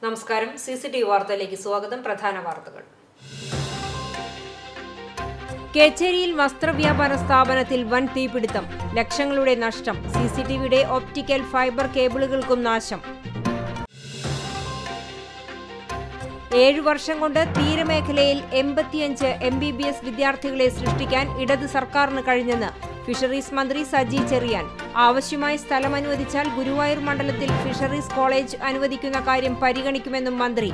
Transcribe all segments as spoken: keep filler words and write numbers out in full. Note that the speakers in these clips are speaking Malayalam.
നമസ്കാരം. സി സി ടി വി വാർത്തയിലേക്ക് സ്വാഗതം. പ്രധാന വാർത്തകൾ. കേച്ചേരിയിൽ വസ്ത്രവ്യാപാര സ്ഥാപനത്തിൽ വൻ തീപിടുത്തം, ലക്ഷങ്ങളുടെ നഷ്ടം. സി സി ടി വിയുടെ ഒപ്റ്റിക്കൽ ഫൈബർ കേബിളുകൾക്കും നാശം. ഏഴു വർഷം കൊണ്ട് തീരമേഖലയിൽ എൺപത്തിയഞ്ച് എം ബി ബി എസ് വിദ്യാർത്ഥികളെ സൃഷ്ടിക്കാൻ ഇടത് സർക്കാരിന് കഴിഞ്ഞെന്ന് ഫിഷറീസ് മന്ത്രി സജി ചെറിയാൻ. ആവശ്യമായ സ്ഥലം അനുവദിച്ചാൽ ഗുരുവായൂർ മണ്ഡലത്തിൽ ഫിഷറീസ് കോളേജ് അനുവദിക്കുന്ന കാര്യം പരിഗണിക്കുമെന്നും മന്ത്രി.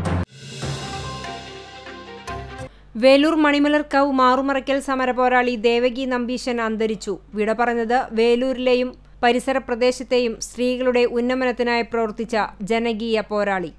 വേലൂർ മണിമലർക്കാവ് മാറുമറയ്ക്കൽ സമരപോരാളി ദേവകി നമ്പീശൻ അന്തരിച്ചു. വിട പറഞ്ഞത് വേലൂരിലെയും പരിസര പ്രദേശത്തെയും സ്ത്രീകളുടെ ഉന്നമനത്തിനായി പ്രവർത്തിച്ച ജനകീയ പോരാളി.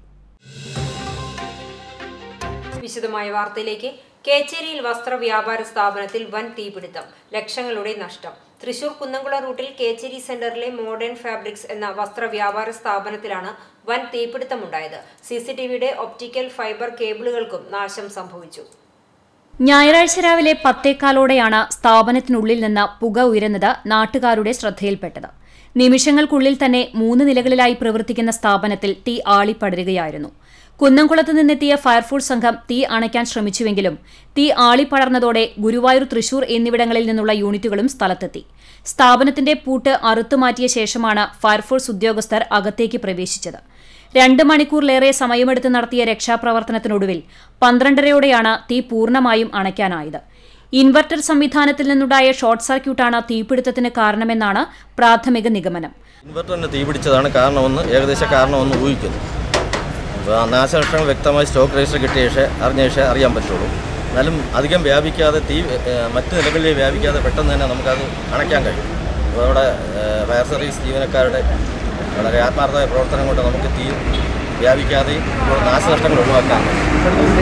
വിശദമായ വാർത്തയിലേക്ക്. കേച്ചേരിയിൽ വസ്ത്രവ്യാപാര സ്ഥാപനത്തിൽ വൻ തീപിടുത്തം, ലക്ഷങ്ങളുടെ നഷ്ടം. തൃശൂർ കുന്നംകുളം റൂട്ടിൽ കേച്ചേരി സെന്ററിലെ മോഡേൺ ഫാബ്രിക്സ് എന്ന വസ്ത്രവ്യാപാര സ്ഥാപനത്തിലാണ് വൻ തീപിടുത്തമുണ്ടായത്. സി സി ടി വിയുടെ ഒപ്റ്റിക്കൽ ഫൈബർ കേബിളുകൾക്കും നാശം സംഭവിച്ചു. ഞായറാഴ്ച രാവിലെ പത്തേക്കാലോടെയാണ് സ്ഥാപനത്തിനുള്ളിൽ നിന്ന് പുക ഉയരുന്നത് നാട്ടുകാരുടെ ശ്രദ്ധയിൽപ്പെട്ടത്. നിമിഷങ്ങൾക്കുള്ളിൽ തന്നെ മൂന്ന് നിലകളിലായി പ്രവർത്തിക്കുന്ന സ്ഥാപനത്തിൽ തീ ആളിപ്പടരുകയായിരുന്നു. കുന്നംകുളത്ത് നിന്നെത്തിയ ഫയർഫോഴ്സ് സംഘം തീ അണയ്ക്കാൻ ശ്രമിച്ചുവെങ്കിലും തീ ആളിപ്പടർന്നതോടെ ഗുരുവായൂർ, തൃശൂർ എന്നിവിടങ്ങളിൽ നിന്നുള്ള യൂണിറ്റുകളും സ്ഥലത്തെത്തി. സ്ഥാപനത്തിന്റെ പൂട്ട് അറുത്തുമാറ്റിയ ശേഷമാണ് ഫയർഫോഴ്സ് ഉദ്യോഗസ്ഥർ അകത്തേക്ക് പ്രവേശിച്ചത്. രണ്ട് മണിക്കൂറിലേറെ സമയമെടുത്ത് നടത്തിയ രക്ഷാപ്രവർത്തനത്തിനൊടുവിൽ പന്ത്രണ്ടരയോടെയാണ് തീ പൂർണ്ണമായും അണയ്ക്കാനായത്. ഇൻവെർട്ടർ സംവിധാനത്തിൽ നിന്നുണ്ടായ ഷോർട്ട് സർക്യൂട്ടാണ് തീപിടുത്തത്തിന് കാരണമെന്നാണ് പ്രാഥമിക നിഗമനം. ഇൻവെർട്ടറിന് തീപിടിച്ചതാണ് കാരണമെന്ന് ഏകദേശ കാരണമെന്ന് ഊഹിക്കുന്നു. നാശനഷ്ടങ്ങൾ വ്യക്തമായി സ്റ്റോക്ക് രജിസ്റ്റർ കിട്ടിയ ശേഷം അറിഞ്ഞ ശേഷം അറിയാൻ പറ്റുള്ളൂ. എന്നാലും അധികം വ്യാപിക്കാതെ, തീ മറ്റ് നിലകളിൽ വ്യാപിക്കാതെ പെട്ടെന്ന് തന്നെ നമുക്കത് അണയ്ക്കാൻ കഴിയും. അപ്പോൾ അവിടെ ഫയർ സർവീസ് ജീവനക്കാരുടെ വളരെ ആത്മാർത്ഥമായ പ്രവർത്തനം കൊണ്ട് നമുക്ക് തീ വ്യാപിക്കാതെയും നാശനഷ്ടങ്ങൾ ഒഴിവാക്കാൻ കഴിയും.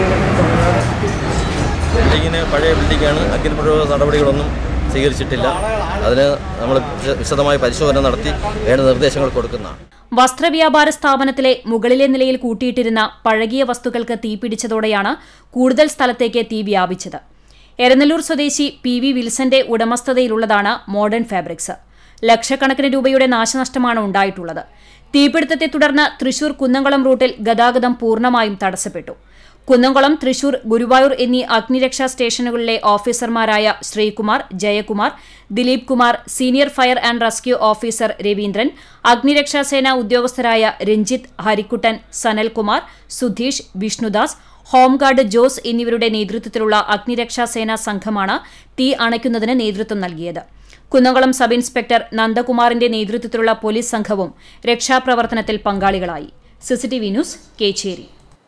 ബിൽഡിങ്ങിന് പഴയ ബിൽഡിങ്ങാണ്, അഗ്നിപ്രതിരോധ നടപടികളൊന്നും സ്വീകരിച്ചിട്ടില്ല. അതിന് നമ്മൾ വിശദമായ പരിശോധന നടത്തി വേണ്ട നിർദ്ദേശങ്ങൾ കൊടുക്കുന്നതാണ്. വസ്ത്രവ്യാപാര സ്ഥാപനത്തിലെ മുകളിലെ നിലയിൽ കൂട്ടിയിട്ടിരുന്ന പഴകിയ വസ്തുക്കൾക്ക് തീപിടിച്ചതോടെയാണ് കൂടുതൽ സ്ഥലത്തേക്ക് തീ വ്യാപിച്ചത്. എരനല്ലൂർ സ്വദേശി പി വി വിൽസന്റെ ഉടമസ്ഥതയിലുള്ളതാണ് മോഡേൺ ഫാബ്രിക്സ്. ലക്ഷക്കണക്കിന് രൂപയുടെ നാശനഷ്ടമാണ് ഉണ്ടായിട്ടുള്ളത്. തീപിടുത്തത്തെ തുടർന്ന് തൃശൂർ കുന്നംകുളം റൂട്ടിൽ ഗതാഗതം പൂർണ്ണമായും തടസ്സപ്പെട്ടു. കുന്നംകുളം, തൃശൂർ, ഗുരുവായൂർ എന്നീ അഗ്നിരക്ഷാ സ്റ്റേഷനുകളിലെ ഓഫീസർമാരായ Sreekumar, Jayakumar, Dileep Kumar, senior fire and rescue officer Raveendran, അഗ്നിരക്ഷാസേന ഉദ്യോഗസ്ഥരായ രഞ്ജിത്ത്, ഹരിക്കുട്ടൻ, സനൽകുമാർ, സുധീഷ്, വിഷ്ണുദാസ്, ഹോംഗാർഡ് ജോസ് എന്നിവരുടെ നേതൃത്വത്തിലുള്ള അഗ്നിരക്ഷാസേനാ സംഘമാണ് തീ അണയ്ക്കുന്നതിന് നേതൃത്വം നൽകിയത്. കുന്നംകുളം സബ് ഇൻസ്പെക്ടർ നന്ദകുമാറിന്റെ നേതൃത്വത്തിലുള്ള പോലീസ് സംഘവും രക്ഷാപ്രവർത്തനത്തിൽ പങ്കാളികളായി. CCTV news, Kechery.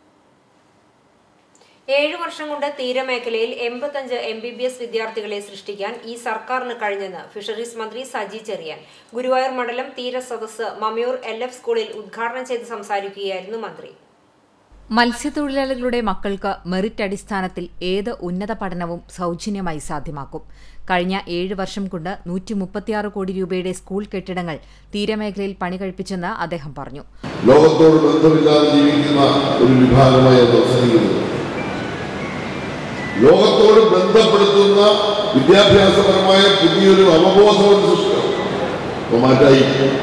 ഏഴു വർഷം കൊണ്ട് തീരമേഖലയിൽ എൺപത്തഞ്ച് എം ബി ബി എസ് വിദ്യാർത്ഥികളെ സൃഷ്ടിക്കാൻ ഈ സർക്കാരിന് കഴിഞ്ഞെന്ന് ഫിഷറീസ് മന്ത്രി സജി ചെറിയാൻ. ഗുരുവായൂർ മണ്ഡലം തീര സദസ്സ് മമയൂർ എൽ എഫ് സ്കൂളിൽ ഉദ്ഘാടനം ചെയ്ത് സംസാരിക്കുകയായിരുന്നു മന്ത്രി. മത്സ്യത്തൊഴിലാളികളുടെ മക്കൾക്ക് മെറിറ്റ് അടിസ്ഥാനത്തിൽ ഏത് ഉന്നത പഠനവും സൗജന്യമായി സാധ്യമാക്കും. കഴിഞ്ഞ ഏഴ് വർഷം കൊണ്ട് നൂറ്റി മുപ്പത്തിയാറ് കോടി രൂപയുടെ സ്കൂൾ കെട്ടിടങ്ങൾ തീരമേഖലയിൽ പണി കഴിപ്പിച്ചെന്ന് അദ്ദേഹം പറഞ്ഞു. ലോകത്തോട് ബന്ധമില്ലാതെ ജീവിക്കുന്ന ഒരു വിഭാഗമായി അവസാനിക്കുന്നു. ലോകത്തോട് ബന്ധപ്പെടുത്തുന്ന വിദ്യാഭ്യാസപരമായ പുതിയൊരു അവബോധം സൃഷ്ടിക്കണം. മാറ്റായി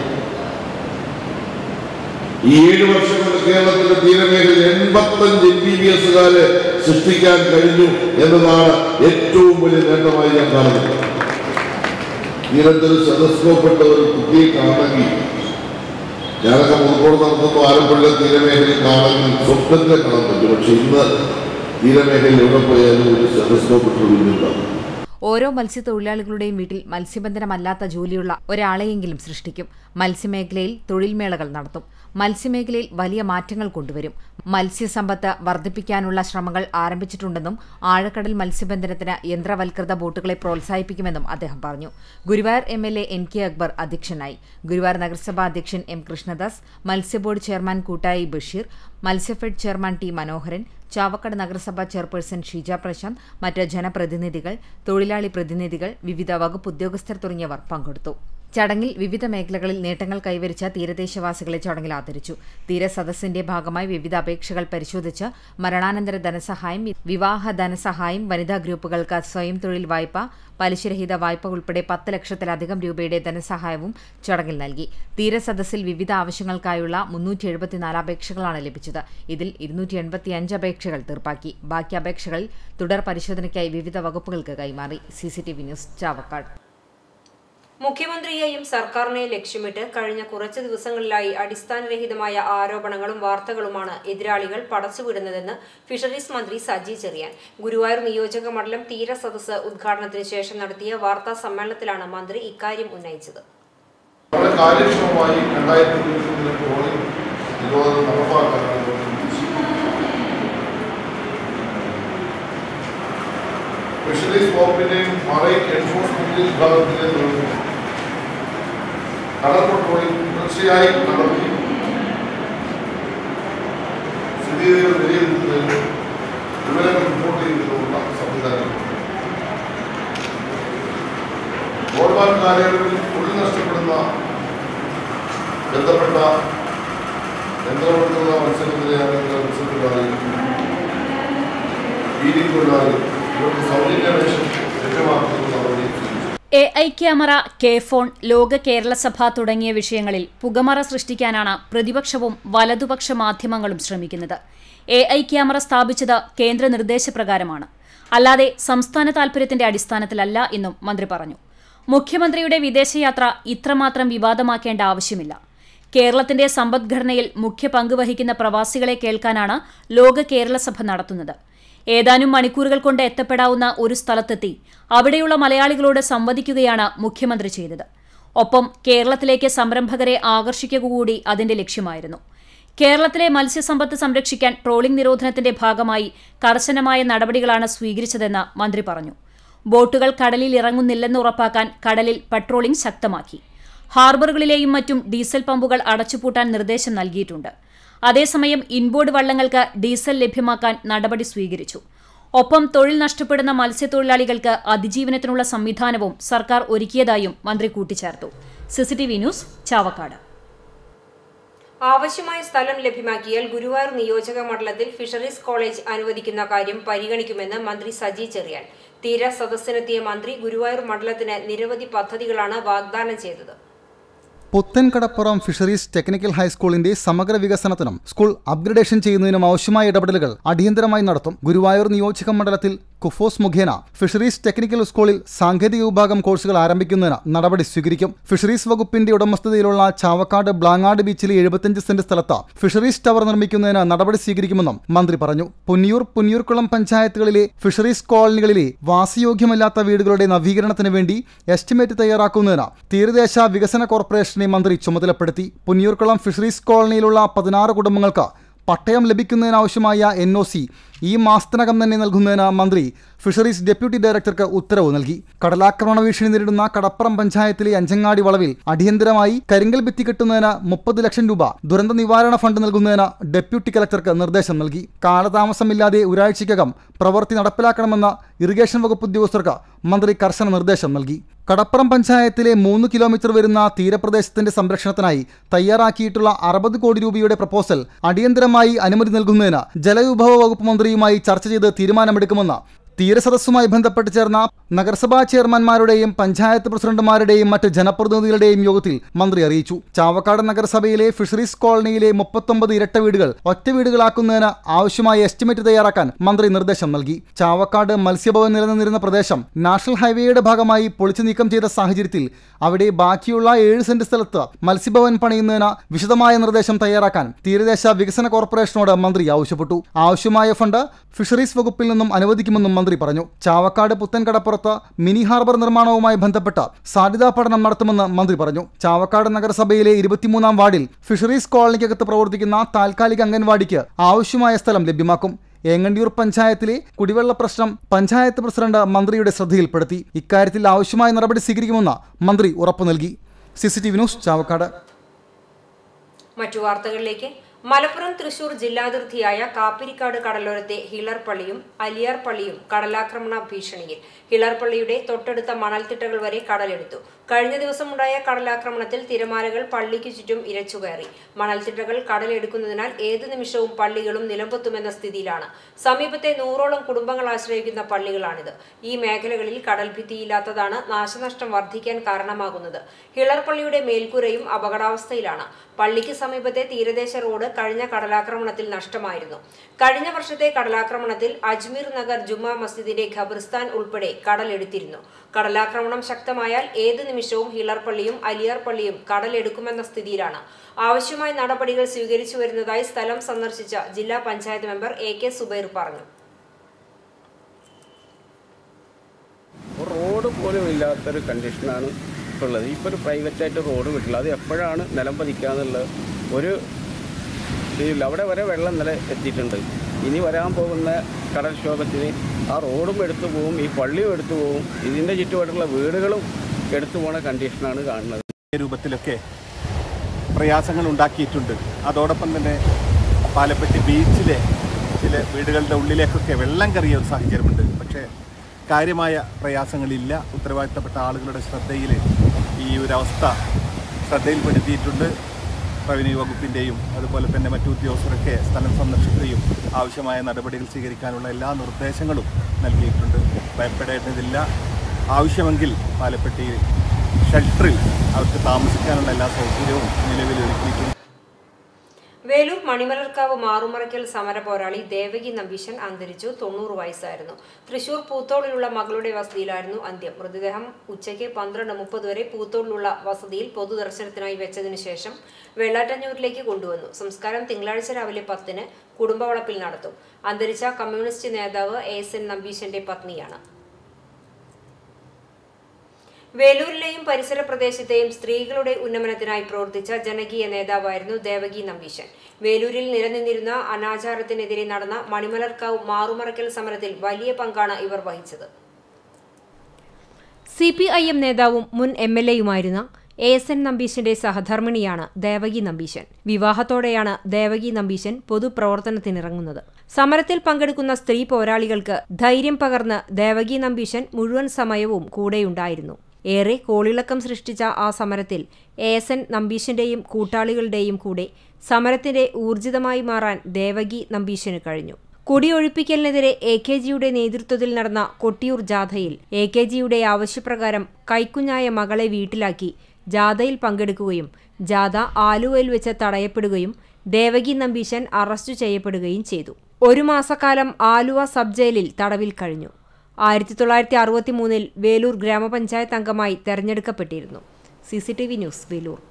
ഈ ഏഴ് വർഷം കൊണ്ട് കേരളത്തിലെ തീരമേഖലയിൽ എൺപത്തഞ്ച് എം ബി ബി എസുകാരെ സൃഷ്ടിക്കാൻ കഴിഞ്ഞു എന്നതാണ് ഏറ്റവും വലിയ നേട്ടമായി ഞാൻ കാണുന്നത്. തീരത്തിൽ സ്റ്റെതസ്കോപ്പെട്ട ഒരു കുട്ടിയെ കാണണമെങ്കിൽ, ഞാനൊക്കെ മുൻകോട് നടത്തുമ്പോൾ ആലപ്പുഴ തീരമേഖലയിൽ കാണണമെങ്കിൽ സ്വപ്നത്തിലെ കാണാൻ പറ്റും. പക്ഷെ ഇന്ന് തീരമേഖലയിൽ എവിടെ പോയാലും ഒരു സ്റ്റെതസ്കോപ്പെട്ടുണ്ടാകും. ഓരോ മത്സ്യത്തൊഴിലാളികളുടെയും വീട്ടിൽ മത്സ്യബന്ധനമല്ലാത്ത ജോലിയുള്ള ഒരാളെയെങ്കിലും സൃഷ്ടിക്കും. മത്സ്യമേഖലയിൽ തൊഴിൽമേളകൾ നടത്തും. മത്സ്യമേഖലയിൽ വലിയ മാറ്റങ്ങൾ കൊണ്ടുവരും. മത്സ്യസമ്പത്ത് വർദ്ധിപ്പിക്കാനുള്ള ശ്രമങ്ങൾ ആരംഭിച്ചിട്ടുണ്ടെന്നും ആഴക്കടൽ മത്സ്യബന്ധനത്തിന് യന്ത്രവൽകൃത ബോട്ടുകളെ പ്രോത്സാഹിപ്പിക്കുമെന്നും അദ്ദേഹം പറഞ്ഞു. Guruvayur M L A N K Akbar അധ്യക്ഷനായി. ഗുരുവായൂർ നഗരസഭാ അധ്യക്ഷൻ എം കൃഷ്ണദാസ്, മത്സ്യബോർഡ് ചെയർമാൻ കൂട്ടായി ബഷീർ, മത്സ്യഫെഡ് ചെയർമാൻ ടി മനോഹരൻ, ചാവക്കാട് നഗരസഭാ ചെയർപേഴ്സൺ ഷീജ പ്രശാന്ത്, മറ്റ് ജനപ്രതിനിധികൾ, തൊഴിലാളി പ്രതിനിധികൾ, വിവിധ വകുപ്പ് ഉദ്യോഗസ്ഥർ തുടങ്ങിയവർ പങ്കെടുത്തു. ചടങ്ങിൽ വിവിധ മേഖലകളിൽ നേട്ടങ്ങൾ കൈവരിച്ച തീരദേശവാസികളെ ചടങ്ങിൽ ആദരിച്ചു. തീരസദസ്സിന്റെ ഭാഗമായി വിവിധ അപേക്ഷകൾ പരിശോധിച്ച് മരണാനന്തര ധനസഹായം, വിവാഹ ധനസഹായം, വനിതാ ഗ്രൂപ്പുകൾക്ക് സ്വയം തൊഴിൽ വായ്പ, പലിശരഹിത വായ്പ ഉൾപ്പെടെ പത്ത് ലക്ഷത്തിലധികം രൂപയുടെ ധനസഹായവും ചടങ്ങിൽ നൽകി. തീരസദസ്സിൽ വിവിധ ആവശ്യങ്ങൾക്കായുള്ള മുന്നൂറ്റി എഴുപത്തിനാല് അപേക്ഷകളാണ് ലഭിച്ചത്. ഇതിൽ ഇരുന്നൂറ്റി എൺപത്തിയഞ്ച് അപേക്ഷകൾ തീർപ്പാക്കി. ബാക്കി അപേക്ഷകൾ തുടർ പരിശോധനയ്ക്കായി വിവിധ വകുപ്പുകൾക്ക് കൈമാറി. C C T V news, Chavakkad. മുഖ്യമന്ത്രിയെയും സർക്കാരിനെ ലക്ഷ്യമിട്ട് കഴിഞ്ഞ കുറച്ച് ദിവസങ്ങളിലായി അടിസ്ഥാനരഹിതമായ ആരോപണങ്ങളും വാർത്തകളുമാണ് എതിരാളികൾ പടച്ചുവിടുന്നതെന്ന് ഫിഷറീസ് മന്ത്രി സജി ചെറിയാൻ ഗുരുവായൂർ നിയോജക മണ്ഡലം തീരസദസ്സ് ഉദ്ഘാടനത്തിന് ശേഷം നടത്തിയ വാർത്താ സമ്മേളനത്തിലാണ് മന്ത്രി ഇക്കാര്യം ഉന്നയിച്ചത്. ഫിഷറീസ് വകുപ്പിന്റെയും മറൈൻ എൻഫോഴ്സ്മെന്റ് വിഭാഗത്തിന്റെയും കടൽ പെട്രോളിംഗ് തുടർച്ചയായി നടത്തി സ്ഥിതിഗതികൾ വിലയിരുത്തുന്നതിനും വിവരങ്ങൾ റിപ്പോർട്ട് ചെയ്യുന്നതിനുമുള്ള സംവിധാനം. ഗോൾമാൻ കാലയളവിൽ തൊഴിൽ നഷ്ടപ്പെടുന്ന ബന്ധപ്പെട്ട യന്ത്രവൽകൃത മത്സ്യബന്ധനയാത്ര മത്സ്യത്തൊഴിലാളികൾ, വീതിക് തൊഴിലാളികൾ ഇവർക്ക് സൗജന്യ റേഷൻ ലഭ്യമാക്കുന്ന നടപടി. A I camera, K phone, Loka Kerala സഭ തുടങ്ങിയ വിഷയങ്ങളിൽ പുകമറ സൃഷ്ടിക്കാനാണ് പ്രതിപക്ഷവും വലതുപക്ഷ മാധ്യമങ്ങളും ശ്രമിക്കുന്നത്. എ ഐ ക്യാമറ സ്ഥാപിച്ചത് കേന്ദ്ര നിർദ്ദേശപ്രകാരമാണ്, അല്ലാതെ സംസ്ഥാന താൽപര്യത്തിന്റെ അടിസ്ഥാനത്തിലല്ല എന്നും മന്ത്രി പറഞ്ഞു. മുഖ്യമന്ത്രിയുടെ വിദേശയാത്ര ഇത്രമാത്രം വിവാദമാക്കേണ്ട ആവശ്യമില്ല. കേരളത്തിന്റെ സമ്പദ്ഘടനയിൽ മുഖ്യ പങ്ക് വഹിക്കുന്ന പ്രവാസികളെ കേൾക്കാനാണ് ലോക കേരള സഭ നടത്തുന്നത്. ഏതാനും മണിക്കൂറുകൾ കൊണ്ട് എത്തപ്പെടാവുന്ന ഒരു സ്ഥലത്തെത്തി അവിടെയുള്ള മലയാളികളോട് സംവദിക്കുകയാണ് മുഖ്യമന്ത്രി ചെയ്തത്. ഒപ്പം കേരളത്തിലേക്ക് സംരംഭകരെ ആകർഷിക്കുക കൂടി അതിന്റെ ലക്ഷ്യമായിരുന്നു. കേരളത്തിലെ മത്സ്യസമ്പത്ത് സംരക്ഷിക്കാൻ ട്രോളിംഗ് നിരോധനത്തിന്റെ ഭാഗമായി കർശനമായ നടപടികളാണ് സ്വീകരിച്ചതെന്ന് മന്ത്രി പറഞ്ഞു. ബോട്ടുകൾ കടലിൽ ഇറങ്ങുന്നില്ലെന്ന് ഉറപ്പാക്കാൻ കടലിൽ പട്രോളിംഗ് ശക്തമാക്കി. ഹാർബറുകളിലെയും മറ്റും ഡീസൽ പമ്പുകൾ അടച്ചുപൂട്ടാൻ നിർദ്ദേശം നൽകിയിട്ടുണ്ട്. അതേസമയം ഇൻബോർഡ് വള്ളങ്ങൾക്ക് ഡീസൽ ലഭ്യമാക്കാൻ നടപടി സ്വീകരിച്ചു. ഒപ്പം തൊഴിൽ നഷ്ടപ്പെടുന്ന മത്സ്യത്തൊഴിലാളികൾക്ക് അതിജീവനത്തിനുള്ള സംവിധാനവും സർക്കാർ ഒരുക്കിയതായും മന്ത്രി കൂട്ടിച്ചേർത്തു. CCTV news, Chavakkad. ആവശ്യമായ സ്ഥലം ലഭ്യമാക്കിയാൽ ഗുരുവായൂർ നിയോജക മണ്ഡലത്തിൽ ഫിഷറീസ് കോളേജ് അനുവദിക്കുന്ന കാര്യം പരിഗണിക്കുമെന്ന് മന്ത്രി സജി ചെറിയാൻ. തീര സദസ്സിനെത്തിയ മന്ത്രി ഗുരുവായൂർ മണ്ഡലത്തിന് നിരവധി പദ്ധതികളാണ് വാഗ്ദാനം ചെയ്തത്. പുത്തൻകടപ്പുറം ഫിഷറീസ് ടെക്നിക്കൽ ഹൈസ്കൂളിന്റെ സമഗ്ര വികസനത്തിനും സ്കൂൾ അപ്ഗ്രഡേഷൻ ചെയ്യുന്നതിനും ആവശ്യമായ ഇടപെടലുകൾ അടിയന്തരമായി നടത്തും. ഗുരുവായൂർ നിയോജക മണ്ഡലത്തിൽ കുഫോസ് മുഖേന ഫിഷറീസ് ടെക്നിക്കൽ സ്കൂളിൽ സാങ്കേതിക വിഭാഗം കോഴ്സുകൾ ആരംഭിക്കുന്നതിന് നടപടി സ്വീകരിക്കും. ഫിഷറീസ് വകുപ്പിന്റെ ഉടമസ്ഥതയിലുള്ള ചാവക്കാട് ബ്ലാങ്ങാട് ബീച്ചിലെ എഴുപത്തിയഞ്ച് സെന്റ് സ്ഥലത്ത് ഫിഷറീസ് ടവർ നിർമ്മിക്കുന്നതിന് നടപടി സ്വീകരിക്കുമെന്നും മന്ത്രി പറഞ്ഞു. പുന്നിയൂർ, പുന്നിയൂർക്കുളം പഞ്ചായത്തുകളിലെ ഫിഷറീസ് കോളനികളിലെ വാസയോഗ്യമല്ലാത്ത വീടുകളുടെ നവീകരണത്തിന് വേണ്ടി എസ്റ്റിമേറ്റ് തയ്യാറാക്കുന്നതിന് തീരദേശ വികസന കോർപ്പറേഷനെ മന്ത്രി ചുമതലപ്പെടുത്തി. പുന്നിയൂർക്കുളം ഫിഷറീസ് കോളനിയിലുള്ള പതിനാറ് കുടുംബങ്ങൾക്ക് പട്ടയം ലഭിക്കുന്നതിനാവശ്യമായ എൻ ഒ സി ഈ മാസത്തിനകം തന്നെ നൽകുന്നതിന് മന്ത്രി ഫിഷറീസ് ഡെപ്യൂട്ടി ഡയറക്ടർക്ക് ഉത്തരവ് നൽകി. കടലാക്രമണ ഭീഷണി നേരിടുന്ന കടപ്പുറം പഞ്ചായത്തിലെ അഞ്ചങ്ങാടി വളവിൽ അടിയന്തരമായി കരിങ്കൽ ഭിത്തി കെട്ടുന്നതിന് മുപ്പത് ലക്ഷം രൂപ ദുരന്ത നിവാരണ ഫണ്ട് നൽകുന്നതിന് ഡെപ്യൂട്ടി കലക്ടർക്ക് നിർദ്ദേശം നൽകി. കാലതാമസമില്ലാതെ ഒരാഴ്ചയ്ക്കകം പ്രവൃത്തി നടപ്പിലാക്കണമെന്ന് ഇറിഗേഷൻ വകുപ്പ് ഉദ്യോഗസ്ഥർക്ക് മന്ത്രി കർശന നിർദ്ദേശം നൽകി. കടപ്പുറം പഞ്ചായത്തിലെ മൂന്ന് കിലോമീറ്റർ വരുന്ന തീരപ്രദേശത്തിന്റെ സംരക്ഷണത്തിനായി തയ്യാറാക്കിയിട്ടുള്ള അറുപത് കോടി രൂപയുടെ പ്രപ്പോസൽ അടിയന്തരമായി അനുമതി നൽകുന്നതിന് ജലവിഭവ വകുപ്പ് മന്ത്രിയുമായി ചർച്ച ചെയ്ത് തീരുമാനമെടുക്കുമെന്ന് തീരസദസ്സുമായി ബന്ധപ്പെട്ട് ചേർന്ന നഗരസഭാ ചെയർമാൻമാരുടെയും പഞ്ചായത്ത് പ്രസിഡന്റുമാരുടെയും മറ്റ് ജനപ്രതിനിധികളുടെയും യോഗത്തിൽ മന്ത്രി അറിയിച്ചു. ചാവക്കാട് നഗരസഭയിലെ ഫിഷറീസ് കോളനിയിലെ മുപ്പത്തൊമ്പത് ഇരട്ട വീടുകൾ ഒറ്റ വീടുകളാക്കുന്നതിന് ആവശ്യമായ എസ്റ്റിമേറ്റ് തയ്യാറാക്കാൻ മന്ത്രി നിർദ്ദേശം നൽകി. ചാവക്കാട് മത്സ്യഭവൻ നിലനിന്നിരുന്ന പ്രദേശം നാഷണൽ ഹൈവേയുടെ ഭാഗമായി പൊളിച്ചു നീക്കം ചെയ്ത സാഹചര്യത്തിൽ അവിടെ ബാക്കിയുള്ള ഏഴ് സെന്റ് സ്ഥലത്ത് മത്സ്യഭവൻ പണിയുന്നതിന് വിശദമായ നിർദ്ദേശം തയ്യാറാക്കാൻ തീരദേശ വികസന കോർപ്പറേഷനോട് മന്ത്രി ആവശ്യപ്പെട്ടു. ആവശ്യമായ ഫണ്ട് ഫിഷറീസ് വകുപ്പിൽ നിന്നും അനുവദിക്കുമെന്നും മന്ത്രി പറഞ്ഞു. ചാവക്കാട് പുത്തൻകടപ്പുറത്ത് മിനി ഹാർബർ നിർമ്മാണവുമായി ബന്ധപ്പെട്ട് സാധ്യതാ പഠനം നടത്തുമെന്ന് മന്ത്രി പറഞ്ഞു. ചാവക്കാട് നഗരസഭയിലെ ഇരുപത്തിമൂന്നാം വാർഡിൽ ഫിഷറീസ് കോളനിക്കകത്ത് പ്രവർത്തിക്കുന്ന താൽക്കാലിക അംഗൻവാടിക്ക് ആവശ്യമായ സ്ഥലം ലഭ്യമാക്കും. ഏങ്ങണ്ടിയൂർ പഞ്ചായത്തിലെ കുടിവെള്ള പ്രശ്നം പഞ്ചായത്ത് പ്രസിഡന്റ് മന്ത്രിയുടെ ശ്രദ്ധയിൽപ്പെടുത്തി. ഇക്കാര്യത്തിൽ ആവശ്യമായ നടപടി സ്വീകരിക്കുമെന്ന് മന്ത്രി ഉറപ്പു നൽകി. CCTV news, Chavakkad. മറ്റു വാർത്തകളിലേക്ക്. മലപ്പുറം തൃശൂർ ജില്ലാതിർത്തിയായ കാപ്പിരിക്കാട് കടലോരത്തെ ഹിളർപള്ളിയും അലിയാർപള്ളിയും കടലാക്രമണ ഭീഷണിയിൽ. ഹിളർപള്ളിയുടെ തൊട്ടടുത്ത മണൽത്തിട്ടകൾ വരെ കടലെടുത്തു. കഴിഞ്ഞ ദിവസമുണ്ടായ കടലാക്രമണത്തിൽ തിരമാലകൾ പള്ളിക്ക് ചുറ്റും ഇരച്ചുകയറി. മണൽത്തിട്ടകൾ കടലെടുക്കുന്നതിനാൽ ഏതു നിമിഷവും പള്ളികളും നിലംപൊത്തുമെന്ന സ്ഥിതിയിലാണ്. സമീപത്തെ നൂറോളം കുടുംബങ്ങൾ ആശ്രയിക്കുന്ന പള്ളികളാണിത്. ഈ മേഖലകളിൽ കടൽഭിത്തിയില്ലാത്തതാണ് നാശനഷ്ടം വർദ്ധിക്കാൻ കാരണമാകുന്നത്. ഹിളർപള്ളിയുടെ മേൽക്കൂരയും അപകടാവസ്ഥയിലാണ്. പള്ളിക്ക് സമീപത്തെ തീരദേശ റോഡ് കഴിഞ്ഞ കടലാക്രമണത്തിൽ നഷ്ടമായിരുന്നു. കഴിഞ്ഞ വർഷത്തെ കടലാക്രമണത്തിൽ അജ്മീർ നഗർ ജുമാ മസ്ജിദിന്റെ ഖബർസ്ഥാൻ ഉൾപ്പെടെ കടലെടുത്തിരുന്നു. കടലാക്രമണം ശക്തമായാൽ ഏതു നിമിഷവും ഹിളർപള്ളിയും അലിയാർപള്ളിയും കടലെടുക്കുമെന്ന സ്ഥിതിയിലാണ്. ആവശ്യമായ നടപടികൾ സ്വീകരിച്ചു വരുന്നതായി സ്ഥലം സന്ദർശിച്ച ജില്ലാ panchayat member A K Subair പറഞ്ഞു. റോഡ് പോലും ഇല്ലാത്തൊരു കണ്ടീഷനാണ് ഉള്ളത്. ഇപ്പോൾ ഒരു പ്രൈവറ്റായിട്ട് റോഡ് വിട്ടില്ല. അത് എപ്പോഴാണ് നിലം പതിക്കാന്നുള്ളത് ഒരു ഇതില്ല. അവിടെ വരെ വെള്ളം നില എത്തിയിട്ടുണ്ട്. ഇനി വരാൻ പോകുന്ന കടൽക്ഷോഭത്തിന് ആ റോഡും എടുത്തു പോവും, ഈ പള്ളിയും എടുത്തു പോവും, ഇതിൻ്റെ ചുറ്റുപാടുള്ള വീടുകളും എടുത്തു പോകുന്ന കണ്ടീഷനാണ് കാണുന്നത്. ഈ രൂപത്തിലൊക്കെ പ്രയാസങ്ങൾ ഉണ്ടാക്കിയിട്ടുണ്ട്. അതോടൊപ്പം തന്നെ പാലപ്പെട്ടി ബീച്ചിലെ ചില വീടുകളുടെ ഉള്ളിലേക്കൊക്കെ വെള്ളം കയറിയ ഒരു സാഹചര്യമുണ്ട്. പക്ഷേ കാര്യമായ പ്രയാസങ്ങളില്ല. ഉത്തരവാദിത്തപ്പെട്ട ആളുകളുടെ ശ്രദ്ധയിൽ ഈ ഒരു അവസ്ഥ ശ്രദ്ധയിൽപ്പെടുത്തിയിട്ടുണ്ട്. റവന്യൂ വകുപ്പിൻ്റെയും അതുപോലെ തന്നെ മറ്റു ഉദ്യോഗസ്ഥരൊക്കെ സ്ഥലം സന്ദർശിക്കുകയും ആവശ്യമായ നടപടികൾ സ്വീകരിക്കാനുള്ള എല്ലാ നിർദ്ദേശങ്ങളും നൽകിയിട്ടുണ്ട്. ഭയപ്പെടേണ്ടതില്ല. ആവശ്യമെങ്കിൽ പാലപ്പെട്ടി ഷെൽട്ടറിൽ അവർക്ക് താമസിക്കാനുള്ള എല്ലാ സൗകര്യവും നിലവിൽ ഒരുക്കിയിട്ടുണ്ട്. വേലൂർ മണിമലർക്കാവ് മാറുമറയ്ക്കൽ സമര പോരാളി ദേവകി നമ്പീശൻ അന്തരിച്ചു. തൊണ്ണൂറ് വയസ്സായിരുന്നു. തൃശൂർ പൂത്തോളിലുള്ള മകളുടെ വസതിയിലായിരുന്നു അന്ത്യം. മൃതദേഹം ഉച്ചയ്ക്ക് പന്ത്രണ്ട് മുപ്പത് വരെ പൂത്തോളിലുള്ള വസതിയിൽ പൊതുദർശനത്തിനായി വെച്ചതിനു ശേഷം വെള്ളാറ്റഞ്ഞൂരിലേക്ക് കൊണ്ടുവന്നു. സംസ്കാരം തിങ്കളാഴ്ച രാവിലെ പത്തിന് കുടുംബവളപ്പിൽ നടത്തും. അന്തരിച്ച കമ്മ്യൂണിസ്റ്റ് നേതാവ് എ എസ് എൻ നമ്പീശന്റെ പത്നിയാണ്. വേലൂരിലെയും പരിസര പ്രദേശത്തെയും സ്ത്രീകളുടെ ഉന്നമനത്തിനായി പ്രവർത്തിച്ച ജനകീയ നേതാവായിരുന്നു ദേവകി നമ്പീശൻ. വേലൂരിൽ നിലനിന്നിരുന്ന അനാചാരത്തിനെതിരെ നടന്ന മണിമലർക്കാവ് മാറുമറയ്ക്കൽ സമരത്തിൽ വലിയ പങ്കാണ് ഇവർ വഹിച്ചത്. സി പി ഐ എം നേതാവും മുൻ എം എൽ എയുമായിരുന്ന എ എസ് എൻ നമ്പീശന്റെ സഹധർമ്മിണിയാണ് ദേവകി നമ്പീശൻ. വിവാഹത്തോടെയാണ് ദേവകി നമ്പീശൻ പൊതുപ്രവർത്തനത്തിനിറങ്ങുന്നത്. സമരത്തിൽ പങ്കെടുക്കുന്ന സ്ത്രീ പോരാളികൾക്ക് ധൈര്യം പകർന്ന് ദേവകി നമ്പീശൻ മുഴുവൻ സമയവും കൂടെയുണ്ടായിരുന്നു. ഏറെ കോളിളക്കം സൃഷ്ടിച്ച ആ സമരത്തിൽ എ എസ് എൻ നമ്പീശന്റെയും കൂട്ടാളികളുടെയും കൂടെ സമരത്തിന്റെ ഊർജിതമായി മാറാൻ ദേവകി നമ്പീശന് കഴിഞ്ഞു. കുടിയൊഴിപ്പിക്കലിനെതിരെ എ കെ ജിയുടെ നേതൃത്വത്തിൽ നടന്ന കൊട്ടിയൂർ ജാഥയിൽ എ കെ ജിയുടെ ആവശ്യപ്രകാരം കൈക്കുഞ്ഞായ മകളെ വീട്ടിലാക്കി ജാഥയിൽ പങ്കെടുക്കുകയും ജാഥ ആലുവയിൽ വെച്ച് തടയപ്പെടുകയും ദേവകി നമ്പീശൻ അറസ്റ്റ് ചെയ്യപ്പെടുകയും ചെയ്തു. ഒരു മാസക്കാലം ആലുവ സബ് ജയിലിൽ തടവിൽ കഴിഞ്ഞു. ആയിരത്തി തൊള്ളായിരത്തി അറുപത്തി മൂന്നിൽ വേലൂർ ഗ്രാമപഞ്ചായത്ത് അംഗമായി തെരഞ്ഞെടുക്കപ്പെട്ടിരുന്നു. C C T V news, Velur.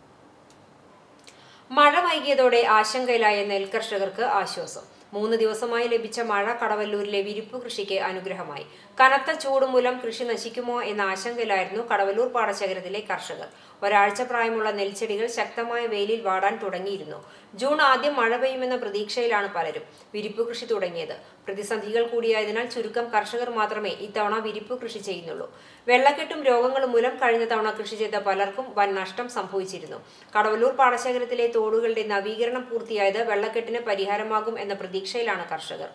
മഴ വൈകിയതോടെ ആശങ്കയിലായ നെൽകർഷകർക്ക് ആശ്വാസം. മൂന്ന് ദിവസമായി ലഭിച്ച മഴ കടവല്ലൂരിലെ വിരിപ്പ് കൃഷിക്ക് അനുഗ്രഹമായി. കനത്ത ചൂട് മൂലം കൃഷി നശിക്കുമോ എന്ന ആശങ്കയിലായിരുന്നു കടവല്ലൂർ പാടശേഖരത്തിലെ കർഷകർ. ഒരാഴ്ച പ്രായമുള്ള നെൽച്ചെടികൾ ശക്തമായ വെയിലിൽ വാടാൻ തുടങ്ങിയിരുന്നു. ജൂൺ ആദ്യം മഴ പെയ്യുമെന്ന പ്രതീക്ഷയിലാണ് പലരും വിരിപ്പ് കൃഷി തുടങ്ങിയത്. പ്രതിസന്ധികൾ കൂടിയായതിനാൽ ചുരുക്കം കർഷകർ മാത്രമേ ഇത്തവണ വിരിപ്പ് കൃഷി ചെയ്യുന്നുള്ളൂ. വെള്ളക്കെട്ടും രോഗങ്ങളും മൂലം കഴിഞ്ഞ തവണ കൃഷി ചെയ്ത പലർക്കും വൻ നഷ്ടം സംഭവിച്ചിരുന്നു. കടവല്ലൂർ പാടശേഖരത്തിലെ തോടുകളുടെ നവീകരണം പൂർത്തിയായത് വെള്ളക്കെട്ടിന് പരിഹാരമാകും എന്ന പ്രതീക്ഷയിലാണ് കർഷകർ.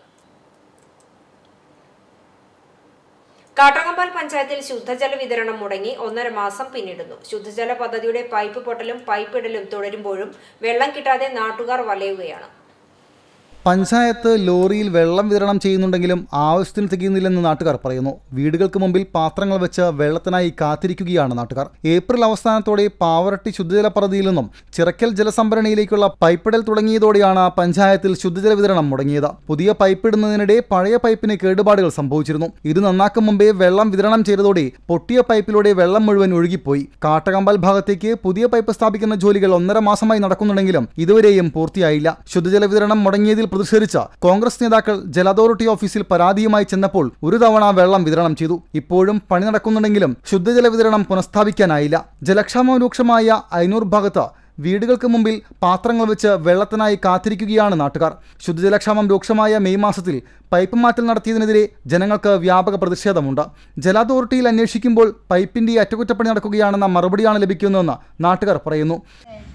കാട്ടകമ്പാൽ പഞ്ചായത്തിൽ ശുദ്ധജല വിതരണം മുടങ്ങി ഒന്നര മാസം പിന്നിടുന്നു. ശുദ്ധജല പദ്ധതിയുടെ പൈപ്പ് പൊട്ടലും പൈപ്പിടലും തുടരുമ്പോഴും വെള്ളം കിട്ടാതെ നാട്ടുകാർ വലയുകയാണ്. പഞ്ചായത്ത് ലോറിയിൽ വെള്ളം വിതരണം ചെയ്യുന്നുണ്ടെങ്കിലും ആവശ്യത്തിന് തികയുന്നില്ലെന്ന് നാട്ടുകാർ പറയുന്നു. വീടുകൾക്ക് മുമ്പിൽ പാത്രങ്ങൾ വെച്ച് വെള്ളത്തിനായി കാത്തിരിക്കുകയാണ് നാട്ടുകാർ. ഏപ്രിൽ അവസാനത്തോടെ പാവറട്ടി ശുദ്ധജല പദ്ധതിയിൽ നിന്നും ചിറക്കൽ ജലസംഭരണിയിലേക്കുള്ള പൈപ്പിടൽ തുടങ്ങിയതോടെയാണ് പഞ്ചായത്തിൽ ശുദ്ധജല വിതരണം മുടങ്ങിയത്. പുതിയ പൈപ്പിടുന്നതിനിടെ പഴയ പൈപ്പിന് കേടുപാടുകൾ സംഭവിച്ചിരുന്നു. ഇത് നന്നാക്കും മുമ്പേ വെള്ളം വിതരണം ചെയ്തതോടെ പൊട്ടിയ പൈപ്പിലൂടെ വെള്ളം മുഴുവൻ ഒഴുകിപ്പോയി. കാട്ടകമ്പാൽ ഭാഗത്തേക്ക് പുതിയ പൈപ്പ് സ്ഥാപിക്കുന്ന ജോലികൾ ഒന്നര മാസമായി നടക്കുന്നുണ്ടെങ്കിലും ഇതുവരെയും പൂർത്തിയായില്ല. ശുദ്ധജല വിതരണം മുടങ്ങിയതിൽ പ്രതിഷേധിച്ച കോൺഗ്രസ് നേതാക്കൾ ജല അതോറിറ്റി ഓഫീസിൽ പരാതിയുമായി ചെന്നപ്പോൾ ഒരു തവണ വെള്ളം വിതരണം ചെയ്തു. ഇപ്പോഴും പണി നടക്കുന്നുണ്ടെങ്കിലും ശുദ്ധജല വിതരണം പുനഃസ്ഥാപിക്കാനായില്ല. ജലക്ഷാമം രൂക്ഷമായ അയനൂർ ഭാഗത്ത് വീടുകൾക്ക് മുമ്പിൽ പാത്രങ്ങൾ വെച്ച് വെള്ളത്തിനായി കാത്തിരിക്കുകയാണ് നാട്ടുകാർ. ശുദ്ധജലക്ഷാമം രൂക്ഷമായ മെയ് മാസത്തിൽ പൈപ്പ് മാറ്റൽ നടത്തിയതിനെതിരെ ജനങ്ങൾക്ക് വ്യാപക പ്രതിഷേധമുണ്ട്. ജല അതോറിറ്റിയിൽ അന്വേഷിക്കുമ്പോൾ പൈപ്പിന്റെ അറ്റകുറ്റപ്പണി നടക്കുകയാണെന്ന മറുപടിയാണ് ലഭിക്കുന്നതെന്ന് നാട്ടുകാർ പറയുന്നു.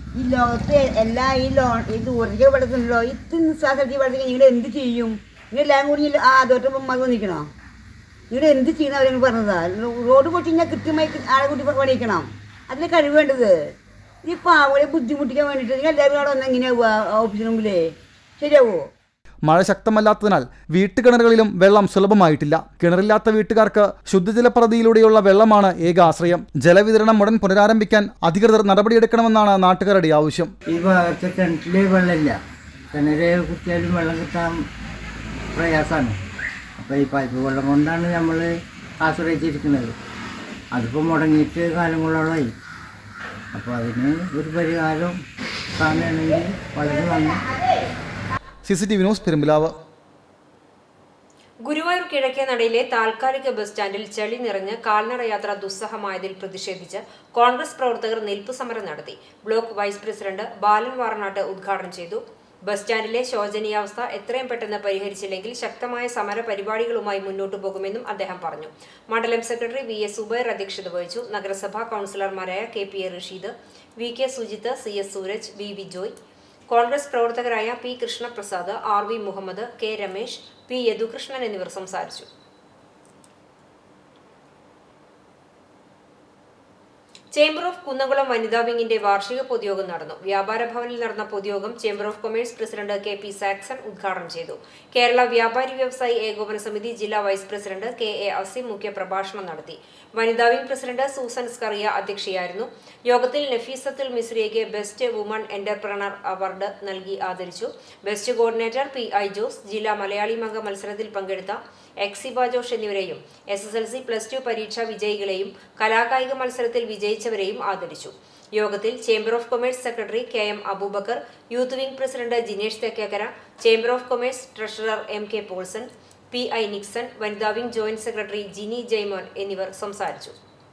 ഈ ലോകത്ത് എല്ലാ ഈ ലോൺ ഈ ദൂരത്തേക്ക് പഠിക്കുന്നുണ്ടല്ലോ ഇത്ര നിസ്സാരത്തിൽ പഠിക്കാൻ നിങ്ങൾ എന്ത് ചെയ്യും? നിങ്ങൾ എല്ലാം കൂടി ആ അതോട്ടൊപ്പം മകൾ നിൽക്കണം. നിങ്ങൾ എന്ത് ചെയ്യണം അവരെന്ന് പറഞ്ഞതാ. റോഡ് പൊട്ടിഞ്ഞാൽ കൃത്യമായി ആളെ കൂട്ടി പണിയിക്കണം. അതിന് കഴിവ് വേണ്ടത്. ഈ പാവങ്ങളെ ബുദ്ധിമുട്ടിക്കാൻ വേണ്ടിയിട്ട് നിങ്ങൾ എല്ലാവരും അവിടെ വന്ന് എങ്ങനെയാവുക ഓഫീസിന് മുമ്പിലേ? ശരിയാവോ? മഴ ശക്തമല്ലാത്തതിനാൽ വീട്ടുകിണറുകളിലും വെള്ളം സുലഭമായിട്ടില്ല. കിണറില്ലാത്ത വീട്ടുകാർക്ക് ശുദ്ധജല പദ്ധതിയിലൂടെയുള്ള വെള്ളമാണ് ഏക ആശ്രയം. ജലവിതരണം ഉടൻ പുനരാരംഭിക്കാൻ അധികൃതർ നടപടിയെടുക്കണമെന്നാണ് നാട്ടുകാരുടെ ആവശ്യം. ഈ ഭാഗത്ത് കിണറ്റില് വെള്ളമില്ല. കിണറ് കുത്തിയാലും വെള്ളം കിട്ടാൻ പ്രയാസമാണ്. അപ്പോൾ ഈ പൈപ്പ് വെള്ളം കൊണ്ടാണ് നമ്മൾ ആശ്രയിച്ചിരിക്കുന്നത്. അതിപ്പോൾ മുടങ്ങിയിട്ട് കാലങ്ങളോളമായി. അപ്പോൾ അതിന് ഒരു പരിഹാരം കാണുകയാണെങ്കിൽ വളരെ നന്ദി. C C T V news Perumpilavu. Guruvayur കിഴക്കേ നടയിലെ താൽക്കാലിക ബസ് സ്റ്റാൻഡിൽ ചെളി നിറഞ്ഞ് കാൽനട യാത്ര ദുസ്സഹമായതിൽ പ്രതിഷേധിച്ച് കോൺഗ്രസ് പ്രവർത്തകർ നിൽപ്പ് സമരം നടത്തി. Block vice president Balan Varanattu ഉദ്ഘാടനം ചെയ്തു. ബസ് സ്റ്റാൻഡിലെ ശോചനീയാവസ്ഥ എത്രയും പെട്ടെന്ന് പരിഹരിച്ചില്ലെങ്കിൽ ശക്തമായ സമര പരിപാടികളുമായി മുന്നോട്ടു പോകുമെന്നും അദ്ദേഹം പറഞ്ഞു. മണ്ഡലം സെക്രട്ടറി വി എസ് സുബൈർ അധ്യക്ഷത വഹിച്ചു. നഗരസഭാ കൌൺസിലർമാരായ K P A Rasheed, V K Sujith, C S Sooraj, V V Joy, Congress പ്രവർത്തകരായ P Krishnaprasad, R V Muhammad, K Ramesh, P Yadukrishnan എന്നിവർ സംസാരിച്ചു. ചേംബർ ഓഫ് കുന്നംകുളം വനിതാ വിംഗിന്റെ വാർഷിക പൊതുയോഗം നടന്നു. വ്യാപാര ഭവനിൽ നടന്ന പൊതുയോഗം chamber of commerce president K P Saxon ഉദ്ഘാടനം ചെയ്തു. കേരള വ്യാപാരി വ്യവസായി ഏകോപന സമിതി ജില്ലാ vice president K A Azeem മുഖ്യപ്രഭാഷണം നടത്തി. വനിതാ വിംഗ് പ്രസിഡന്റ് സൂസൻ സ്കറിയ അധ്യക്ഷയായിരുന്നു. യോഗത്തിൽ നഫീസത്തുൽ മിസ്രിയയ്ക്ക് ബെസ്റ്റ് വുമൺ എന്റർപ്രണർ അവാർഡ് നൽകി ആദരിച്ചു. Best coordinator P I Jose, ജില്ലാ മലയാളി മംഗ മത്സരത്തിൽ പങ്കെടുത്ത എക്സിബ ജോഷ് എന്നിവരെയും S S L C plus two പരീക്ഷാ വിജയികളെയും കലാകായിക മത്സരത്തിൽ വിജയിച്ചവരെയും ആദരിച്ചു. യോഗത്തിൽ chamber of commerce secretary K M Aboobacker, youth wing president Jinesh Thekkekkara, chamber of commerce treasurer M K Paulson, P I Nixon, വനിതാ wing joint secretary Jini Jaimon എന്നിവർ സംസാരിച്ചു.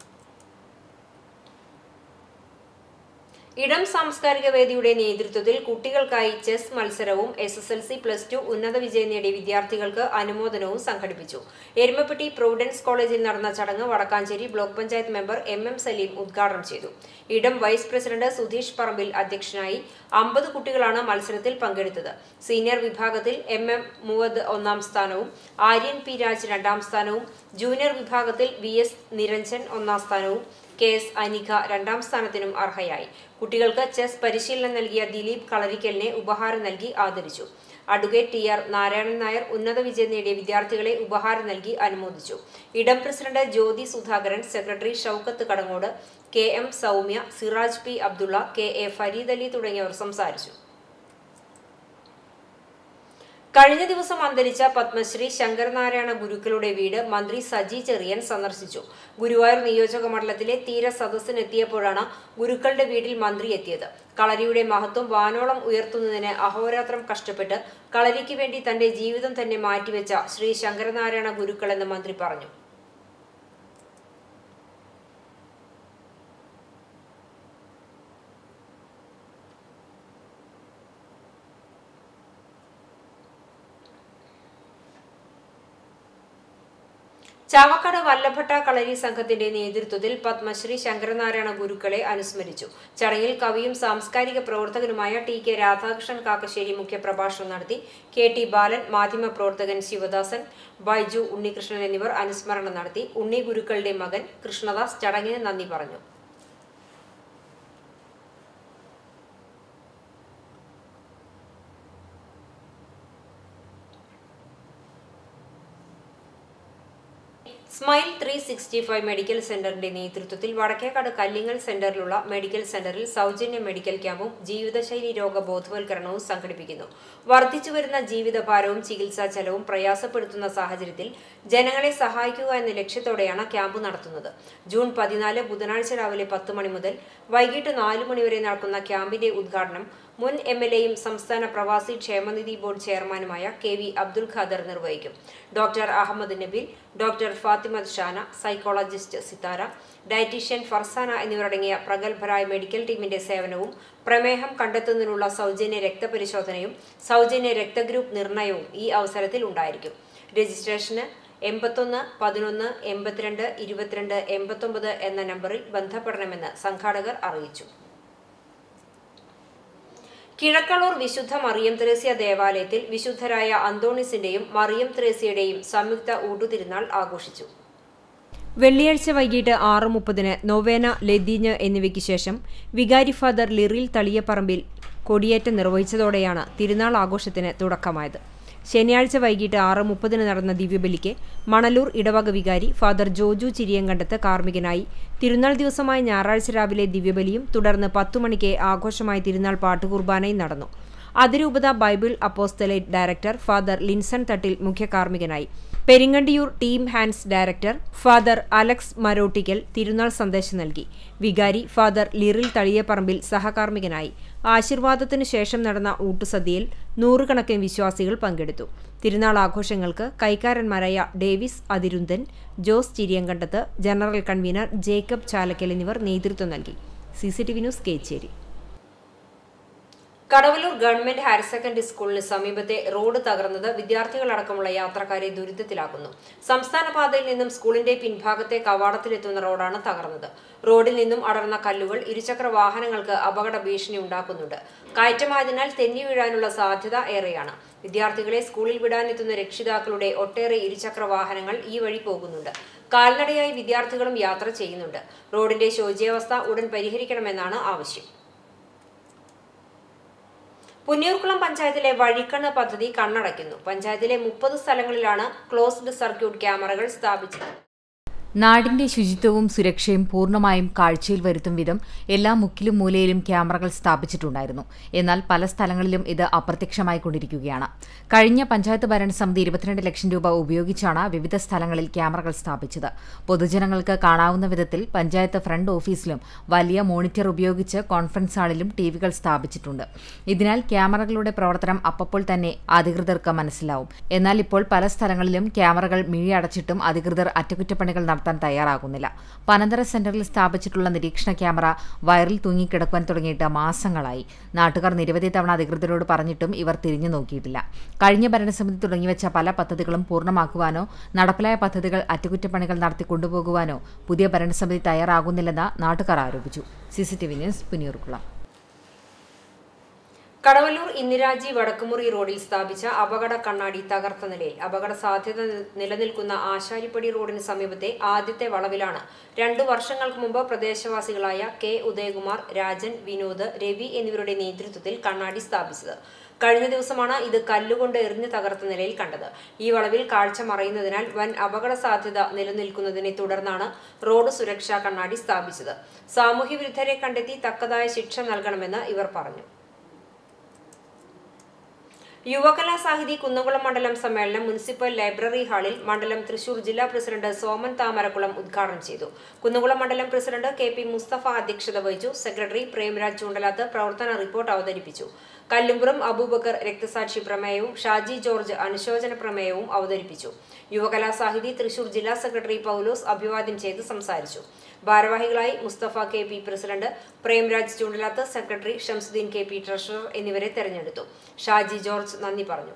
ഇടം സാംസ്കാരിക വേദിയുടെ നേതൃത്വത്തിൽ കുട്ടികൾക്കായി ചെസ് മത്സരവും S S L C plus two ഉന്നത വിജയം നേടിയ വിദ്യാർത്ഥികൾക്ക് അനുമോദനവും സംഘടിപ്പിച്ചു. എരുമപ്പെട്ടി പ്രൊവിഡൻസ് കോളേജിൽ നടന്ന ചടങ്ങ് Vadakkanchery block panchayat member M M Saleem ഉദ്ഘാടനം ചെയ്തു. ഇടം വൈസ് പ്രസിഡന്റ് സുധീഷ് പറമ്പിൽ അധ്യക്ഷനായി. അമ്പത് കുട്ടികളാണ് മത്സരത്തിൽ പങ്കെടുത്തത്. സീനിയർ വിഭാഗത്തിൽ എം എം മുവദ് ഒന്നാം സ്ഥാനവും ആര്യൻ പി രാജ് രണ്ടാം സ്ഥാനവും, ജൂനിയർ വിഭാഗത്തിൽ വി എസ് നിരഞ്ജൻ ഒന്നാം സ്ഥാനവും കെ എസ് അനിക രണ്ടാം സ്ഥാനത്തിനും അർഹയായി. കുട്ടികൾക്ക് ചെസ് പരിശീലനം നൽകിയ ദിലീപ് കളരിക്കലിനെ ഉപഹാരം നൽകി ആദരിച്ചു. Advocate T R Narayanan Nair ഉന്നത വിജയം നേടിയ വിദ്യാർത്ഥികളെ ഉപഹാരം നൽകി അനുമോദിച്ചു. Idam president Jyothi Sudhakaran, secretary Shoukath Kadangode, K M Soumya, Siraj P Abdulla, K A Fareed Ali തുടങ്ങിയവർ സംസാരിച്ചു. കഴിഞ്ഞ ദിവസം അന്തരിച്ച പത്മശ്രീ ശങ്കരനാരായണ ഗുരുക്കളുടെ വീട് മന്ത്രി സജി ചെറിയൻ സന്ദർശിച്ചു. ഗുരുവായൂർ നിയോജക മണ്ഡലത്തിലെ തീര സദസ്സിനെത്തിയപ്പോഴാണ് ഗുരുക്കളുടെ വീട്ടിൽ മന്ത്രി എത്തിയത്. കളരിയുടെ മഹത്വം വാനോളം ഉയർത്തുന്നതിന് അഹോരാത്രം കഷ്ടപ്പെട്ട് കളരിക്ക് വേണ്ടി തന്റെ ജീവിതം തന്നെ മാറ്റിവെച്ച ശ്രീ ശങ്കരനാരായണ ഗുരുക്കളെന്ന് മന്ത്രി പറഞ്ഞു. ചാവക്കാട് വല്ലഭട്ട കളരി സംഘത്തിന്റെ നേതൃത്വത്തിൽ പത്മശ്രീ ശങ്കരനാരായണ ഗുരുക്കളെ അനുസ്മരിച്ചു. ചടങ്ങിൽ കവിയും സാംസ്കാരിക പ്രവർത്തകനുമായ ടി കെ രാധാകൃഷ്ണൻ കാക്കശ്ശേരി മുഖ്യപ്രഭാഷണം നടത്തി. കെ ടി ബാലൻ, മാധ്യമപ്രവർത്തകൻ ശിവദാസൻ, ബൈജു ഉണ്ണികൃഷ്ണൻ എന്നിവർ അനുസ്മരണം നടത്തി. ഉണ്ണി ഗുരുക്കളുടെ മകൻ കൃഷ്ണദാസ് ചടങ്ങിന് നന്ദി പറഞ്ഞു. Smile three sixty five medical സെന്ററിന്റെ നേതൃത്വത്തിൽ വടക്കേക്കാട് കല്ലിങ്ങൽ സെന്ററിലുള്ള മെഡിക്കൽ സെന്ററിൽ സൗജന്യ മെഡിക്കൽ ക്യാമ്പും ജീവിതശൈലി രോഗ ബോധവൽക്കരണവും സംഘടിപ്പിക്കുന്നു. വർദ്ധിച്ചുവരുന്ന ജീവിതഭാരവും ചികിത്സാ ചെലവും പ്രയാസപ്പെടുത്തുന്ന സാഹചര്യത്തിൽ ജനങ്ങളെ സഹായിക്കുക എന്ന ലക്ഷ്യത്തോടെയാണ് ക്യാമ്പ് നടത്തുന്നത്. ജൂൺ പതിനാല് ബുധനാഴ്ച രാവിലെ പത്ത് മണി മുതൽ വൈകിട്ട് നാല് മണിവരെ നടക്കുന്ന ക്യാമ്പിന്റെ ഉദ്ഘാടനം മുൻ എം എൽ എയും സംസ്ഥാന പ്രവാസി ക്ഷേമനിധി ബോർഡ് ചെയർമാനുമായ കെ വി അബ്ദുൽ ഖാദർ നിർവഹിക്കും. Doctor Ahammed Nabeel, doctor Fathimath Shana, psychologist Sithara, dietician Farsana എന്നിവരടങ്ങിയ പ്രഗത്ഭരായ മെഡിക്കൽ ടീമിന്റെ സേവനവും പ്രമേഹം കണ്ടെത്തുന്നതിനുള്ള സൗജന്യ രക്തപരിശോധനയും സൗജന്യ രക്തഗ്രൂപ്പ് നിർണയവും ഈ അവസരത്തിൽ ഉണ്ടായിരിക്കും. രജിസ്ട്രേഷന് എൺപത്തൊന്ന് പതിനൊന്ന് എൺപത്തിരണ്ട് ഇരുപത്തിരണ്ട് എൺപത്തൊമ്പത് എന്ന നമ്പറിൽ ബന്ധപ്പെടണമെന്ന് സംഘാടകർ അറിയിച്ചു. കിഴക്കളൂർ വിശുദ്ധ മറിയം ത്രേസ്യ ദേവാലയത്തിൽ വിശുദ്ധരായ അന്തോണിസിന്റെയും മറിയം ത്രേസ്യയുടെയും സംയുക്ത ഊട്ടുതിരുനാൾ ആഘോഷിച്ചു. വെള്ളിയാഴ്ച വൈകിട്ട് ആറ് മുപ്പതിന് നൊവേന, ലതീഞ്ഞ് എന്നിവയ്ക്ക് ശേഷം വികാരി ഫാദർ ലിറിൽ തളിയപ്പറമ്പിൽ കൊടിയേറ്റം നിർവഹിച്ചതോടെയാണ് തിരുനാൾ ആഘോഷത്തിന് തുടക്കമായത്. ശനിയാഴ്ച വൈകിട്ട് ആറ് മുപ്പതിന് നടന്ന ദിവ്യബലിക്ക് മണലൂർ ഇടവക വികാരി ഫാദർ ജോജു ചിരിയങ്കണ്ടത്ത് കാർമ്മികനായി. തിരുനാൾ ദിവസമായ ഞായറാഴ്ച രാവിലെ ദിവ്യബലിയും തുടർന്ന് പത്തുമണിക്ക് ആഘോഷമായ തിരുനാൾ പാട്ടുകുർബാനയും നടന്നു. അതിരൂപത bible apostolate director father Linson Thattil മുഖ്യ കാർമ്മികനായി. Peringandoor team hands director father Alex Marottikkal തിരുനാൾ സന്ദേശം നൽകി. വികാരി ഫാദർ ലിറിൽ തളിയപ്പറമ്പിൽ സഹകാർമ്മികനായി. ആശീർവാദത്തിനു ശേഷം നടന്ന ഊട്ടുസദ്യയിൽ നൂറുകണക്കിന് വിശ്വാസികൾ പങ്കെടുത്തു. തിരുനാൾ ആഘോഷങ്ങൾക്ക് കൈക്കാരന്മാരായ Davis Athirunthan, Jose Chiriyankandath, general convener Jacob Chalakkal എന്നിവർ നേതൃത്വം നൽകി. C C T V news Kechery. Kadavallur government higher secondary സ്കൂളിന് സമീപത്തെ റോഡ് തകർന്നത് വിദ്യാർത്ഥികളടക്കമുള്ള യാത്രക്കാരെ ദുരിതത്തിലാക്കുന്നു. സംസ്ഥാന പാതയിൽ നിന്നും സ്കൂളിന്റെ പിൻഭാഗത്തെ കവാടത്തിലെത്തുന്ന റോഡാണ് തകർന്നത്. റോഡിൽ നിന്നും അടർന്ന കല്ലുകൾ ഇരുചക്ര വാഹനങ്ങൾക്ക് അപകട ഭീഷണി ഉണ്ടാക്കുന്നുണ്ട്. കയറ്റമായതിനാൽ തെന്നി വീഴാനുള്ള സാധ്യത ഏറെയാണ്. വിദ്യാർത്ഥികളെ സ്കൂളിൽ വിടാനെത്തുന്ന രക്ഷിതാക്കളുടെ ഒട്ടേറെ ഇരുചക്ര വാഹനങ്ങൾ ഈ വഴി പോകുന്നുണ്ട്. കാൽനടയായി വിദ്യാർത്ഥികളും യാത്ര ചെയ്യുന്നുണ്ട്. റോഡിന്റെ ശോച്യാവസ്ഥ ഉടൻ പരിഹരിക്കണമെന്നാണ് ആവശ്യം. പുന്നയൂർക്കുളം പഞ്ചായത്തിലെ വഴിക്കണ്ണ് പദ്ധതി കണ്ണടയ്ക്കുന്നു. പഞ്ചായത്തിലെ മുപ്പത് സ്ഥലങ്ങളിലാണ് ക്ലോസ്ഡ് സർക്യൂട്ട് ക്യാമറകൾ സ്ഥാപിച്ചത്. നാടിന്റെ ശുചിത്വവും സുരക്ഷയും പൂർണ്ണമായും കാഴ്ചയിൽ വരുത്തും വിധം എല്ലാ മുക്കിലും മൂലയിലും ക്യാമറകൾ സ്ഥാപിച്ചിട്ടുണ്ടായിരുന്നു. എന്നാൽ പല സ്ഥലങ്ങളിലും ഇത് അപ്രത്യക്ഷമായി കൊണ്ടിരിക്കുകയാണ്. കഴിഞ്ഞ പഞ്ചായത്ത് ഭരണസമിതി ഇരുപത്തിരണ്ട് ലക്ഷം രൂപ ഉപയോഗിച്ചാണ് വിവിധ സ്ഥലങ്ങളിൽ ക്യാമറകൾ സ്ഥാപിച്ചത്. പൊതുജനങ്ങൾക്ക് കാണാവുന്ന വിധത്തിൽ പഞ്ചായത്ത് ഫ്രണ്ട് ഓഫീസിലും വലിയ മോണിറ്റർ ഉപയോഗിച്ച് കോൺഫറൻസ് ഹാളിലും ടിവികൾ സ്ഥാപിച്ചിട്ടുണ്ട്. ഇതിനാൽ ക്യാമറകളുടെ പ്രവർത്തനം അപ്പോൾ തന്നെ അധികൃതർക്ക് മനസ്സിലാവും. എന്നാൽ ഇപ്പോൾ പല സ്ഥലങ്ങളിലും ക്യാമറകൾ മിഴിയടച്ചിട്ടും അധികൃതർ അറ്റകുറ്റപ്പണികൾ നടത്താൻ തയ്യാറാകുന്നില്ല. പനന്തറ സെന്ററിൽ സ്ഥാപിച്ചിട്ടുള്ള നിരീക്ഷണ ക്യാമറ വയറിൽ തൂങ്ങിക്കിടക്കുവാൻ തുടങ്ങിയിട്ട് മാസങ്ങളായി. നാട്ടുകാർ നിരവധി തവണ അധികൃതരോട് പറഞ്ഞിട്ടും ഇവർ തിരിഞ്ഞു നോക്കിയിട്ടില്ല. കഴിഞ്ഞ ഭരണസമിതി തുടങ്ങിവെച്ച പല പദ്ധതികളും പൂർണ്ണമാക്കുവാനോ നടപ്പിലായ പദ്ധതികൾ അറ്റകുറ്റപ്പണികൾ നടത്തി കൊണ്ടുപോകുവാനോ പുതിയ ഭരണസമിതി തയ്യാറാകുന്നില്ലെന്ന് നാട്ടുകാർ ആരോപിച്ചു. CCTV news Punnayurkulam. കടവല്ലൂർ ഇന്ദിരാജി വടക്കുമുറി റോഡിൽ സ്ഥാപിച്ച അപകട കണ്ണാടി തകർത്ത നിലയിൽ. അപകട സാധ്യത നിലനിൽക്കുന്ന ആശാരിപ്പടി റോഡിന് സമീപത്തെ ആദ്യത്തെ വളവിലാണ് രണ്ടു വർഷങ്ങൾക്ക് മുമ്പ് പ്രദേശവാസികളായ കെ ഉദയകുമാർ, രാജൻ, വിനോദ്, രവി എന്നിവരുടെ നേതൃത്വത്തിൽ കണ്ണാടി സ്ഥാപിച്ചത്. കഴിഞ്ഞ ദിവസമാണ് ഇത് കല്ലുകൊണ്ട് എറിഞ്ഞു തകർത്ത നിലയിൽ കണ്ടത്. ഈ വളവിൽ കാഴ്ച മറയുന്നതിനാൽ വൻ അപകട സാധ്യത നിലനിൽക്കുന്നതിനെ തുടർന്നാണ് റോഡ് സുരക്ഷാ കണ്ണാടി സ്ഥാപിച്ചത്. സാമൂഹ്യ വിരുദ്ധരെ കണ്ടെത്തി തക്കതായ ശിക്ഷ നൽകണമെന്ന് ഇവർ പറഞ്ഞു. യുവകലാ സാഹിതി കുന്നംകുളം മണ്ഡലം സമ്മേളനം മുനിസിപ്പൽ ലൈബ്രറി ഹാളിൽ മണ്ഡലം തൃശൂർ ജില്ലാ പ്രസിഡന്റ് സോമൻ താമരക്കുളം ഉദ്ഘാടനം ചെയ്തു. കുന്നംകുളം മണ്ഡലം പ്രസിഡന്റ് കെ പി മുസ്തഫ അധ്യക്ഷത വഹിച്ചു. സെക്രട്ടറി പ്രേംരാജ് ചൂണ്ടലാത്ത് പ്രവർത്തന റിപ്പോർട്ട് അവതരിപ്പിച്ചു. കല്ലുംപുറം അബൂബക്കർ രക്തസാക്ഷി പ്രമേയവും ഷാജി ജോർജ് അനുശോചന പ്രമേയവും അവതരിപ്പിച്ചു. യുവകലാ സാഹിതി തൃശൂർ ജില്ലാ സെക്രട്ടറി പൗലോസ് അഭിവാദ്യം ചെയ്ത് സംസാരിച്ചു. ഭാരവാഹികളായി Musthafa K P president, Premraj Choondalath secretary, Shamsudheen K P treasurer എന്നിവരെ തെരഞ്ഞെടുത്തു. ഷാജി ജോർജ് നന്ദി പറഞ്ഞു.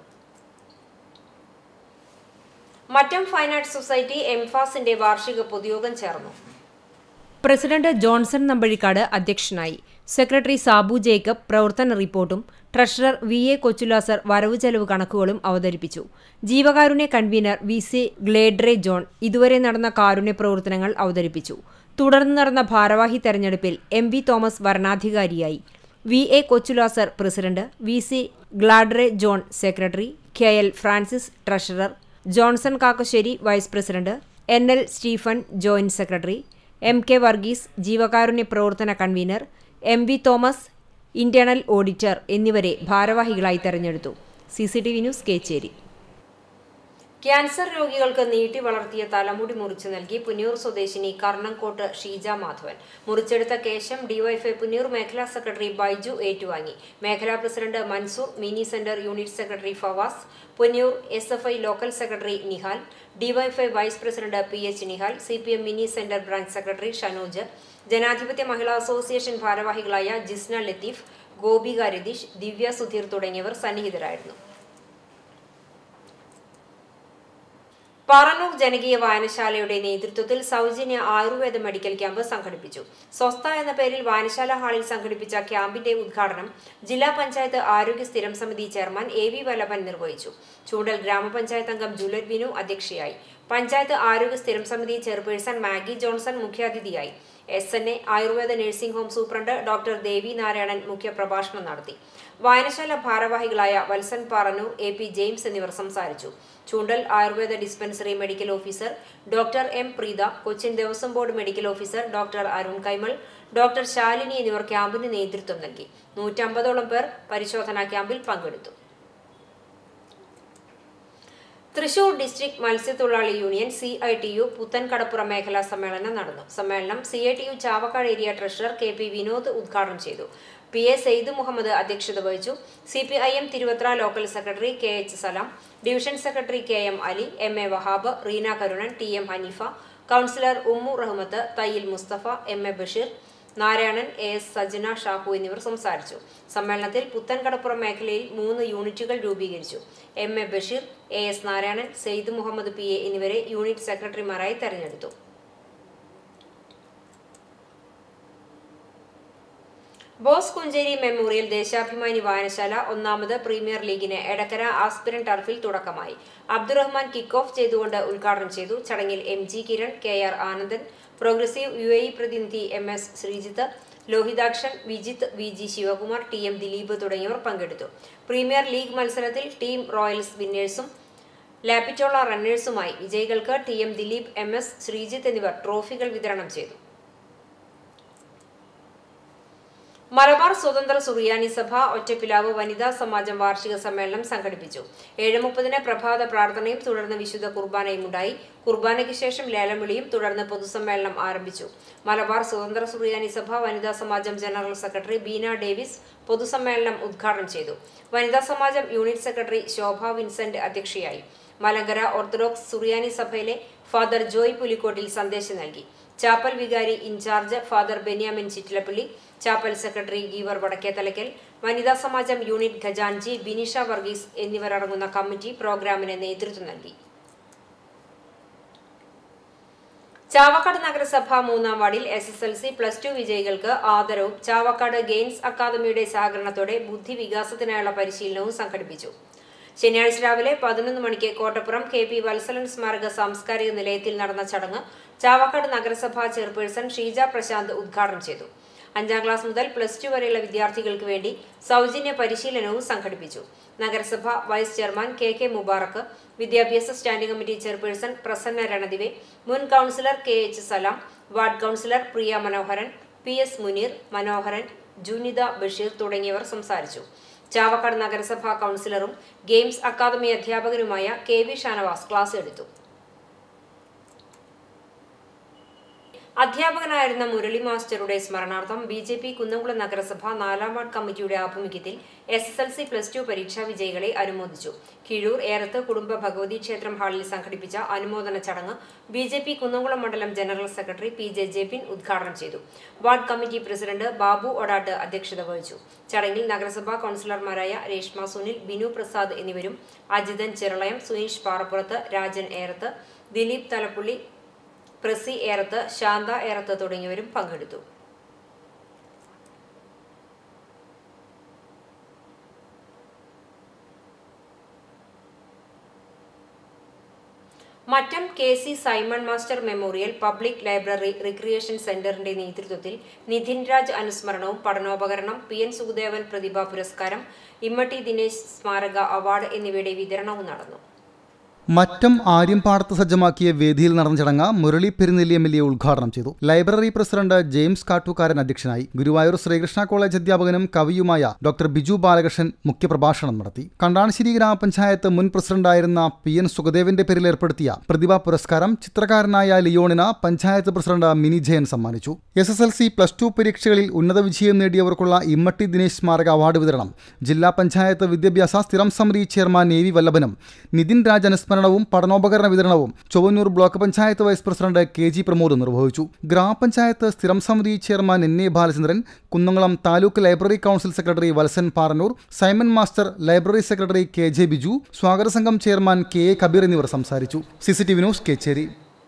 മറ്റം ഫൈൻ ആർട്സ് സൊസൈറ്റി എംഫാസിന്റെ വാർഷിക പൊതുയോഗം ചേർന്നു. പ്രസിഡന്റ് ജോൺസൺ നമ്പഴിക്കാട് അധ്യക്ഷനായി. സെക്രട്ടറി സാബു ജേക്കബ് പ്രവർത്തന റിപ്പോർട്ടും ട്രഷറർ വി എ കൊച്ചുലാസർ വരവ് ചെലവ് കണക്കുകളും അവതരിപ്പിച്ചു. ജീവകാരുണ്യ convener V C Gladre John ഇതുവരെ നടന്ന കാരുണ്യ പ്രവർത്തനങ്ങൾ അവതരിപ്പിച്ചു. തുടർന്ന് നടന്ന ഭാരവാഹി തെരഞ്ഞെടുപ്പിൽ എം വി തോമസ് വരണാധികാരിയായി. V A Kochulasar president, V C Gladre John secretary, K L Francis treasurer, Johnson Kakkassery vice president, N L Stephen joint secretary, M K Varghese ജീവകാരുണ്യ പ്രവർത്തന convener, M V Thomas internal auditor എന്നിവരെ ഭാരവാഹികളായി തെരഞ്ഞെടുത്തു. C C T V news Kechery. Cancer രോഗികൾക്ക് നീട്ടി വളർത്തിയ തലമുടി മുറിച്ചു നൽകി പുന്നയൂർ സ്വദേശിനി കർണംകോട്ട് ഷീജ മാധവൻ. മുറിച്ചെടുത്ത കേശം ഡിവൈഎഫ്ഐ പുന്നയൂർ മേഖലാ സെക്രട്ടറി ബൈജു ഏറ്റുവാങ്ങി. മേഖലാ president Mansoor, mini centre unit secretary Favas, Punnayur S F I local secretary Nihal, DYFI vice president P H Nihal, C P M mini centre branch secretary Shanoj, Janadhipathya Mahila association ഭാരവാഹികളായ ജിസ്ന ലത്തീഫ്, ഗോപിക രതീഷ്, ദിവ്യ സുധീർ തുടങ്ങിയവർ സന്നിഹിതരായിരുന്നു. പാറന്നൂർ ജനകീയ വായനശാലയുടെ നേതൃത്വത്തിൽ സൗജന്യ ആയുർവേദ മെഡിക്കൽ ക്യാമ്പ് സംഘടിപ്പിച്ചു. സ്വസ്ഥ എന്ന പേരിൽ വായനശാല ഹാളിൽ സംഘടിപ്പിച്ച ക്യാമ്പിന്റെ ഉദ്ഘാടനം ജില്ലാ പഞ്ചായത്ത് ആരോഗ്യ സ്ഥിരം സമിതി ചെയർമാൻ എ വി വല്ലഭൻ നിർവഹിച്ചു. ചൂണ്ടൽ ഗ്രാമപഞ്ചായത്ത് അംഗം ജൂലറ്റ് ബിനു അധ്യക്ഷയായി. പഞ്ചായത്ത് ആരോഗ്യ സ്ഥിരം സമിതി ചെയർപേഴ്സൺ മാഗി ജോൺസൺ മുഖ്യാതിഥിയായി. S N A Ayurveda nursing home superintendent doctor Devi Narayanan മുഖ്യപ്രഭാഷണം നടത്തി. വായനശാല ഭാരവാഹികളായ Valsan Parannur, A P James എന്നിവർ സംസാരിച്ചു. Choondal Ayurveda dispensary medical officer doctor M Preetha, Cochin Devaswom board medical officer doctor Arun Kaimal, doctor Shalini എന്നിവർ ക്യാമ്പിന് നേതൃത്വം നൽകി. നൂറ്റമ്പതോളം പേർ പരിശോധനാ ക്യാമ്പിൽ പങ്കെടുത്തു. തൃശൂർ ഡിസ്ട്രിക്ട് മത്സ്യത്തൊഴിലാളി union C I T U Puthenkadappuram മേഖലാ സമ്മേളനം നടന്നു. സമ്മേളനം C I T U Chavakkad area treasurer K P Vinod ഉദ്ഘാടനം ചെയ്തു. പി എ സെയ്ദ് മുഹമ്മദ് അധ്യക്ഷത വഹിച്ചു. C P I M Thiruvathra local secretary K H Salam, division secretary K M Ali, M A Wahab, Reena Karunan, T M Haneefa, councillor Ummu Rahmath, Thayyil Musthafa, M A Basheer, Narayanan, A S Sajana Shahu എന്നിവർ സംസാരിച്ചു. സമ്മേളനത്തിൽ പുത്തൻകടപ്പുറം മേഖലയിൽ മൂന്ന് യൂണിറ്റുകൾ രൂപീകരിച്ചു. M A Basheer, A S Narayanan, Syed Muhammad P A എന്നിവരെ യൂണിറ്റ് സെക്രട്ടറിമാരായി തെരഞ്ഞെടുത്തു. ബോസ് കുഞ്ചേരി മെമ്മോറിയൽ ദേശാഭിമാനി വായനശാല ഒന്നാമത് പ്രീമിയർ ലീഗിന് എടക്കര ആസ്പിരൻ ടർഫിൽ തുടക്കമായി. അബ്ദുറഹ്മാൻ കിക്ക് ഓഫ് ചെയ്തുകൊണ്ട് ഉദ്ഘാടനം ചെയ്തു. ചടങ്ങിൽ M G Kiran, K R Anandan, progressive U A E പ്രതിനിധി M S Sreejith, Lohithakshan, Vijith, V G Sivakumar, T M Dileep തുടങ്ങിയവർ പങ്കെടുത്തു. പ്രീമിയർ ലീഗ് മത്സരത്തിൽ ടീം റോയൽസ് വിന്നേഴ്സും ലാപ്പിറ്റോള റണ്ണേഴ്സുമായി വിജയികൾക്ക് T M Dileep, M S Sreejith എന്നിവർ ട്രോഫികൾ വിതരണം ചെയ്തു. മലബാർ സ്വതന്ത്ര സുറിയാനി സഭ ഒറ്റപ്പിലാവ് വനിതാ സമാജം വാർഷിക സമ്മേളനം സംഘടിപ്പിച്ചു. ഏഴ് മുപ്പതിന് പ്രഭാത പ്രാർത്ഥനയും തുടർന്ന് വിശുദ്ധ കുർബാനയും ഉണ്ടായി. കുർബാനയ്ക്ക് ശേഷം ലേലംവിളിയും തുടർന്ന് പൊതുസമ്മേളനം ആരംഭിച്ചു. മലബാർ സ്വതന്ത്ര സുറിയാനി സഭ വനിതാ സമാജം ജനറൽ സെക്രട്ടറി ബീന ഡേവിസ് പൊതുസമ്മേളനം ഉദ്ഘാടനം ചെയ്തു. വനിതാ സമാജം യൂണിറ്റ് സെക്രട്ടറി ശോഭ വിൻസെന്റ് അധ്യക്ഷയായി. മലങ്കര ഓർത്തഡോക്സ് സുറിയാനി സഭയിലെ ഫാദർ ജോയ് പുലിക്കോട്ടിൽ സന്ദേശം നൽകി. ചാപ്പൽ വികാരി in charge father Benyamin Chittilappilly, chapel secretary Geevar Vadakkethalakkal, വനിതാ സമാജം യൂണിറ്റ് ഖജാൻജി ബിനിഷ വർഗീസ് എന്നിവരടങ്ങുന്ന കമ്മിറ്റി പ്രോഗ്രാമിന് നേതൃത്വം നൽകി. ചാവക്കാട് നഗരസഭ മൂന്നാം വാർഡിൽ S S L C plus two വിജയികൾക്ക് ആദരവും ചാവക്കാട് ഗെയിംസ് അക്കാദമിയുടെ സഹകരണത്തോടെ ബുദ്ധി വികാസത്തിനായുള്ള പരിശീലനവും സംഘടിപ്പിച്ചു. ശനിയാഴ്ച രാവിലെ പതിനൊന്ന് മണിക്ക് കോട്ടപ്പുറം കെ പി വത്സലൻ സ്മാരക സാംസ്കാരിക നിലയത്തിൽ നടന്ന ചടങ്ങ് ചാവക്കാട് നഗരസഭാ ചെയർപേഴ്സൺ ഷീജ പ്രശാന്ത് ഉദ്ഘാടനം ചെയ്തു. അഞ്ചാം ക്ലാസ് മുതൽ പ്ലസ് ടു വരെയുള്ള വിദ്യാർത്ഥികൾക്ക് വേണ്ടി സൗജന്യ പരിശീലനവും സംഘടിപ്പിച്ചു. നഗരസഭ vice chairman K K Mubarak, വിദ്യാഭ്യാസ standing committee chairperson Prasanna Ranadive, മുൻ councillor K H Salam, ward councillor Priya Manoharan, P S Muneer, Manoharan, Junitha Basheer തുടങ്ങിയവർ സംസാരിച്ചു. ചാവക്കാട് നഗരസഭാ കൗൺസിലറും ഗെയിംസ് അക്കാദമി അധ്യാപകനുമായ കെ വി ഷാനവാസ് ക്ലാസ് എടുത്തു. അധ്യാപകനായിരുന്ന മുരളി മാസ്റ്ററുടെ സ്മരണാർത്ഥം ബി ജെ പി കുന്നംകുളം നഗരസഭ നാലാം വാർഡ് കമ്മിറ്റിയുടെ ആഭിമുഖ്യത്തിൽ S S L C plus two പരീക്ഷാ വിജയികളെ അനുമോദിച്ചു. കീഴൂർ ഏറത്ത് കുടുംബ ഭഗവതി ക്ഷേത്രം ഹാളിൽ സംഘടിപ്പിച്ച അനുമോദന ചടങ്ങ് ബി ജെ പി കുന്നംകുളം മണ്ഡലം general secretary P J Jebin ഉദ്ഘാടനം ചെയ്തു. Ward committee president Babu Odattu അധ്യക്ഷത വഹിച്ചു. ചടങ്ങിൽ നഗരസഭാ കൗൺസിലർമാരായ രേഷ്മ സുനിൽ, ബിനു പ്രസാദ് എന്നിവരും അജിതൻ ചിറളയം, സുനീഷ് പാറപ്പുറത്ത്, രാജൻ ഏറത്ത്, ദിലീപ് തലപ്പുള്ളി, പ്രസി ഏറത്ത്, ശാന്ത ഏറത്ത് തുടങ്ങിയവരും പങ്കെടുത്തു. Mattam K C Simon master memorial public library recreation സെന്ററിന്റെ നേതൃത്വത്തിൽ നിധിൻ രാജ് അനുസ്മരണവും പഠനോപകരണം, പി എൻ സുഖദേവൻ പ്രതിഭാ പുരസ്കാരം, ഇമ്മട്ടി ദിനേശ് സ്മാരക അവാർഡ് എന്നിവയുടെ വിതരണവും നടന്നു. മറ്റം ആര്യമ്പാടത്ത് സജ്ജമാക്കിയ വേദിയിൽ നടന്ന ചടങ്ങ് Murali Perunnelli M L A ഉദ്ഘാടനം ചെയ്തു. ലൈബ്രറി പ്രസിഡന്റ് ജെയിംസ് കാട്ടൂക്കാരൻ അധ്യക്ഷനായി. ഗുരുവായൂർ ശ്രീകൃഷ്ണ കോളേജ് അധ്യാപകനും കവിയുമായ ഡോക്ടർ ബിജു ബാലകൃഷ്ണൻ മുഖ്യപ്രഭാഷണം നടത്തി. കണ്ടാണശ്ശേരി ഗ്രാമപഞ്ചായത്ത് മുൻ പ്രസിഡന്റായിരുന്ന പി എൻ സുഖദേവന്റെ പേരിൽ ഏർപ്പെടുത്തിയ പ്രതിഭാ പുരസ്കാരം ചിത്രകാരനായ ലിയോണിന് പഞ്ചായത്ത് പ്രസിഡന്റ് മിനി ജയൻ സമ്മാനിച്ചു. S S L C plus two പരീക്ഷകളിൽ ഉന്നത വിജയം നേടിയവർക്കുള്ള ഇമ്മട്ടി ദിനേശ് സ്മാരക അവാർഡ് വിതരണം ജില്ലാ പഞ്ചായത്ത് വിദ്യാഭ്യാസ സ്ഥിരം സമിതി ചെയർമാൻ എ വി വല്ലഭനും നിതിൻ രാജ് അനുസ്മരണ വിതരണവും പഠനോപകരണ വിതരണവും Chowwannur block panchayat vice president K G Pramod നിർവഹിച്ചു. ഗ്രാമപഞ്ചായത്ത് സ്ഥിരം സമിതി chairman N A Balachandran, Kunnamkulam taluk library council secretary Valsan Parannur, Simon master, library secretary K J Biju, സ്വാഗത സംഘം ചെയർമാൻ കെ എ കബീർ എന്നിവർ സംസാരിച്ചു. C C T V news Kechery.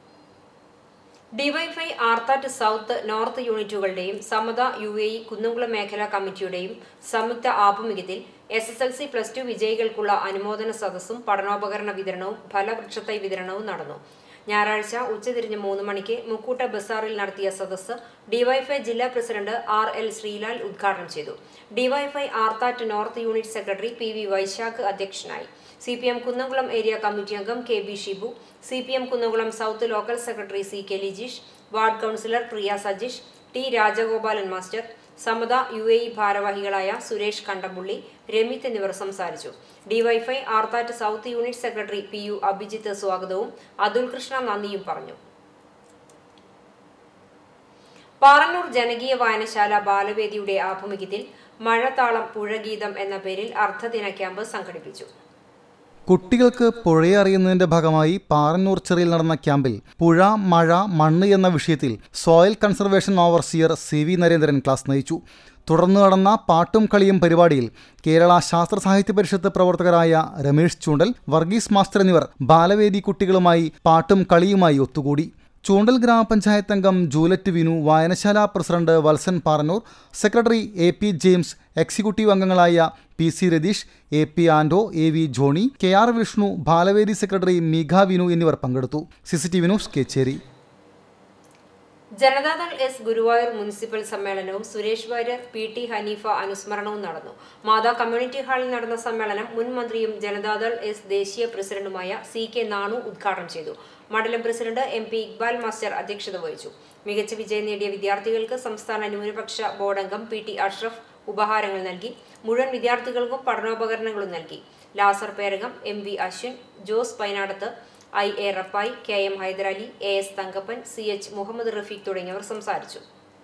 DYFI Arthat south north യൂണിറ്റുകളുടെയും Samatha U A E Kunnamkulam മേഖലാ കമ്മിറ്റിയുടെയും സംയുക്ത ആഭിമുഖ്യത്തിൽ S S L C plus two വിജയികൾക്കുള്ള അനുമോദന സദസ്സും പഠനോപകരണ വിതരണവും ഫലവൃക്ഷത്തൈ വിതരണവും നടന്നു. ഞായറാഴ്ച ഉച്ചതിരിഞ്ഞ് മൂന്ന് മണിക്ക് മുക്കൂട്ട ബസാറിൽ നടത്തിയ സദസ്സ് ഡിവൈഫൈ ജില്ലാ പ്രസിഡന്റ് ആർ എൽ ശ്രീലാൽ ഉദ്ഘാടനം ചെയ്തു. DYFI Arthat north unit secretary P V Vaishakh അധ്യക്ഷനായി. C P M Kunnamkulam area committee അംഗം K B Shibu, C P M Kunnamkulam south local secretary C K Lijeesh, ward councillor Priya Sajeesh, T Rajagopalan master, Samatha U A E ഭാരവാഹികളായ സുരേഷ് കണ്ടമ്പുള്ളി, രമിത് എന്നിവർ സംസാരിച്ചു. DYFI Arthat south unit secretary P U Abhijith സ്വാഗതവും അതുൽ കൃഷ്ണ നന്ദിയും പറഞ്ഞു. പാറന്നൂർ ജനകീയ വായനശാല ബാലവേദിയുടെ ആഭിമുഖ്യത്തിൽ മഴത്താളം പുഴഗീതം എന്ന പേരിൽ അർദ്ധദിന ക്യാമ്പ് സംഘടിപ്പിച്ചു. കുട്ടികൾക്ക് പുഴയെ അറിയുന്നതിന്റെ ഭാഗമായി പാറന്നൂർ ചെറിയിൽ നടന്ന ക്യാമ്പിൽ പുഴ, മഴ, മണ്ണ് എന്ന വിഷയത്തിൽ soil conservation overseer C V Narendran class നയിച്ചു. തുടർന്ന് നടന്ന പാട്ടും കളിയും പരിപാടിയിൽ കേരള ശാസ്ത്ര സാഹിത്യ പരിഷത്ത് പ്രവർത്തകരായ രമേഷ് ചൂണ്ടൽ, വർഗീസ് മാസ്റ്റർ എന്നിവർ ബാലവേദി കുട്ടികളുമായി പാട്ടും കളിയുമായി ഒത്തുകൂടി. ചൂണ്ടൽ ഗ്രാമപഞ്ചായത്ത് അംഗം ജൂലറ്റ് വിനു, വായനശാല president Valsan Parannur, secretary A P James, executive അംഗങ്ങളായ P C Ratheesh, A P Ando, A V Johny, K R Vishnu, Balavedi secretary Megha Vinu എന്നിവർ പങ്കെടുത്തു. C C T V news Kecheri. Janata Dal S Guruvayur municipal സമ്മേളനവും സുരേഷ് വാര്യർ, പി ടി ഹനീഫ അനുസ്മരണവും നടന്നു. മാതാ കമ്മ്യൂണിറ്റി ഹാളിൽ നടന്ന സമ്മേളനം മുൻ മന്ത്രിയും ജനതാദൾ എസ് ദേശീയ പ്രസിഡന്റുമായ സി കെ നാണു ഉദ്ഘാടനം ചെയ്തു. മണ്ഡലം president M P Iqbal master അധ്യക്ഷത വഹിച്ചു. മികച്ച വിജയം നേടിയ വിദ്യാർത്ഥികൾക്ക് സംസ്ഥാന ന്യൂനപക്ഷ ബോർഡംഗം പി ടി അഷ്റഫ് ഉപഹാരങ്ങൾ നൽകി. മുഴുവൻ വിദ്യാർത്ഥികൾക്കും പഠനോപകരണങ്ങളും നൽകി. Lazar Perakam, M V Ashwin, Jose Painadath, I A Rappai, K M Hydrali, A S Thankappan, C H Muhammad Rafeeq തുടങ്ങിയവർ സംസാരിച്ചു.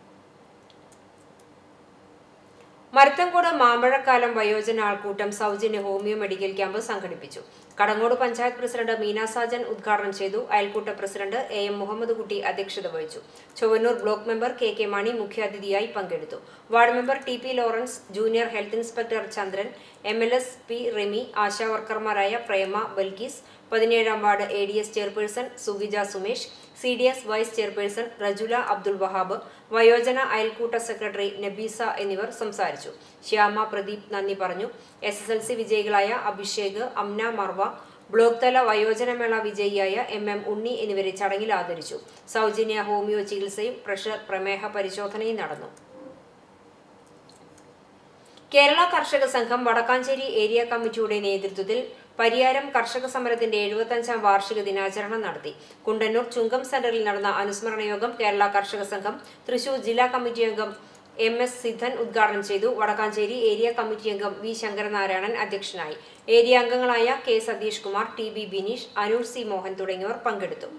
മരത്തങ്കോട് മാമ്പഴക്കാലം വയോജന ആൾക്കൂട്ടം സൗജന്യ ഹോമിയോ മെഡിക്കൽ ക്യാമ്പ് സംഘടിപ്പിച്ചു. കടങ്ങോട് പഞ്ചായത്ത് പ്രസിഡന്റ് മീന സാജൻ ഉദ്ഘാടനം ചെയ്തു. അയൽക്കൂട്ട president A M Muhammad Kutty അധ്യക്ഷത വഹിച്ചു. Chowwannur block member K K Mani മുഖ്യാതിഥിയായി പങ്കെടുത്തു. Ward member T P Lawrence, junior health inspector Chandran, M L S P Remi, ASHA വർക്കർമാരായ പ്രേമ, ബൽക്കീസ്, പതിനേഴാം ward A D S chairperson സുഗിജ Sumesh, C D S vice chairperson Rajula Abdul Wahab, വയോജന അയൽക്കൂട്ട സെക്രട്ടറി നബീസ എന്നിവർ സംസാരിച്ചു. ശ്യാമ പ്രദീപ് നന്ദി പറഞ്ഞു. എസ് എസ് എൽ സി വിജയികളായ അഭിഷേക്, അംന മർവ, ബ്ലോക്ക് തല വയോജനമേള വിജയിയായ എം എം ഉണ്ണി എന്നിവരെ ചടങ്ങിൽ ആദരിച്ചു. സൗജന്യ ഹോമിയോ ചികിത്സയും പ്രഷർ, പ്രമേഹ പരിശോധനയും നടന്നു. കേരള കർഷക സംഘം വടക്കാഞ്ചേരി ഏരിയ കമ്മിറ്റിയുടെ നേതൃത്വത്തിൽ പരിയാരം കർഷക സമരത്തിന്റെ എഴുപത്തഞ്ചാം വാർഷിക ദിനാചരണം നടത്തി. കുണ്ടന്നൂർ ചുങ്കം സെന്ററിൽ നടന്ന അനുസ്മരണ യോഗം കേരള കർഷക സംഘം തൃശൂർ ജില്ലാ കമ്മിറ്റി അംഗം എം എസ് സിദ്ധൻ ഉദ്ഘാടനം ചെയ്തു. വടക്കാഞ്ചേരി ഏരിയ കമ്മിറ്റി അംഗം വി ശങ്കരനാരായണൻ അധ്യക്ഷനായി. ഏരിയ അംഗങ്ങളായ K Satheesh Kumar, T B Bineesh, Anoor C Mohan തുടങ്ങിയവർ പങ്കെടുത്തു.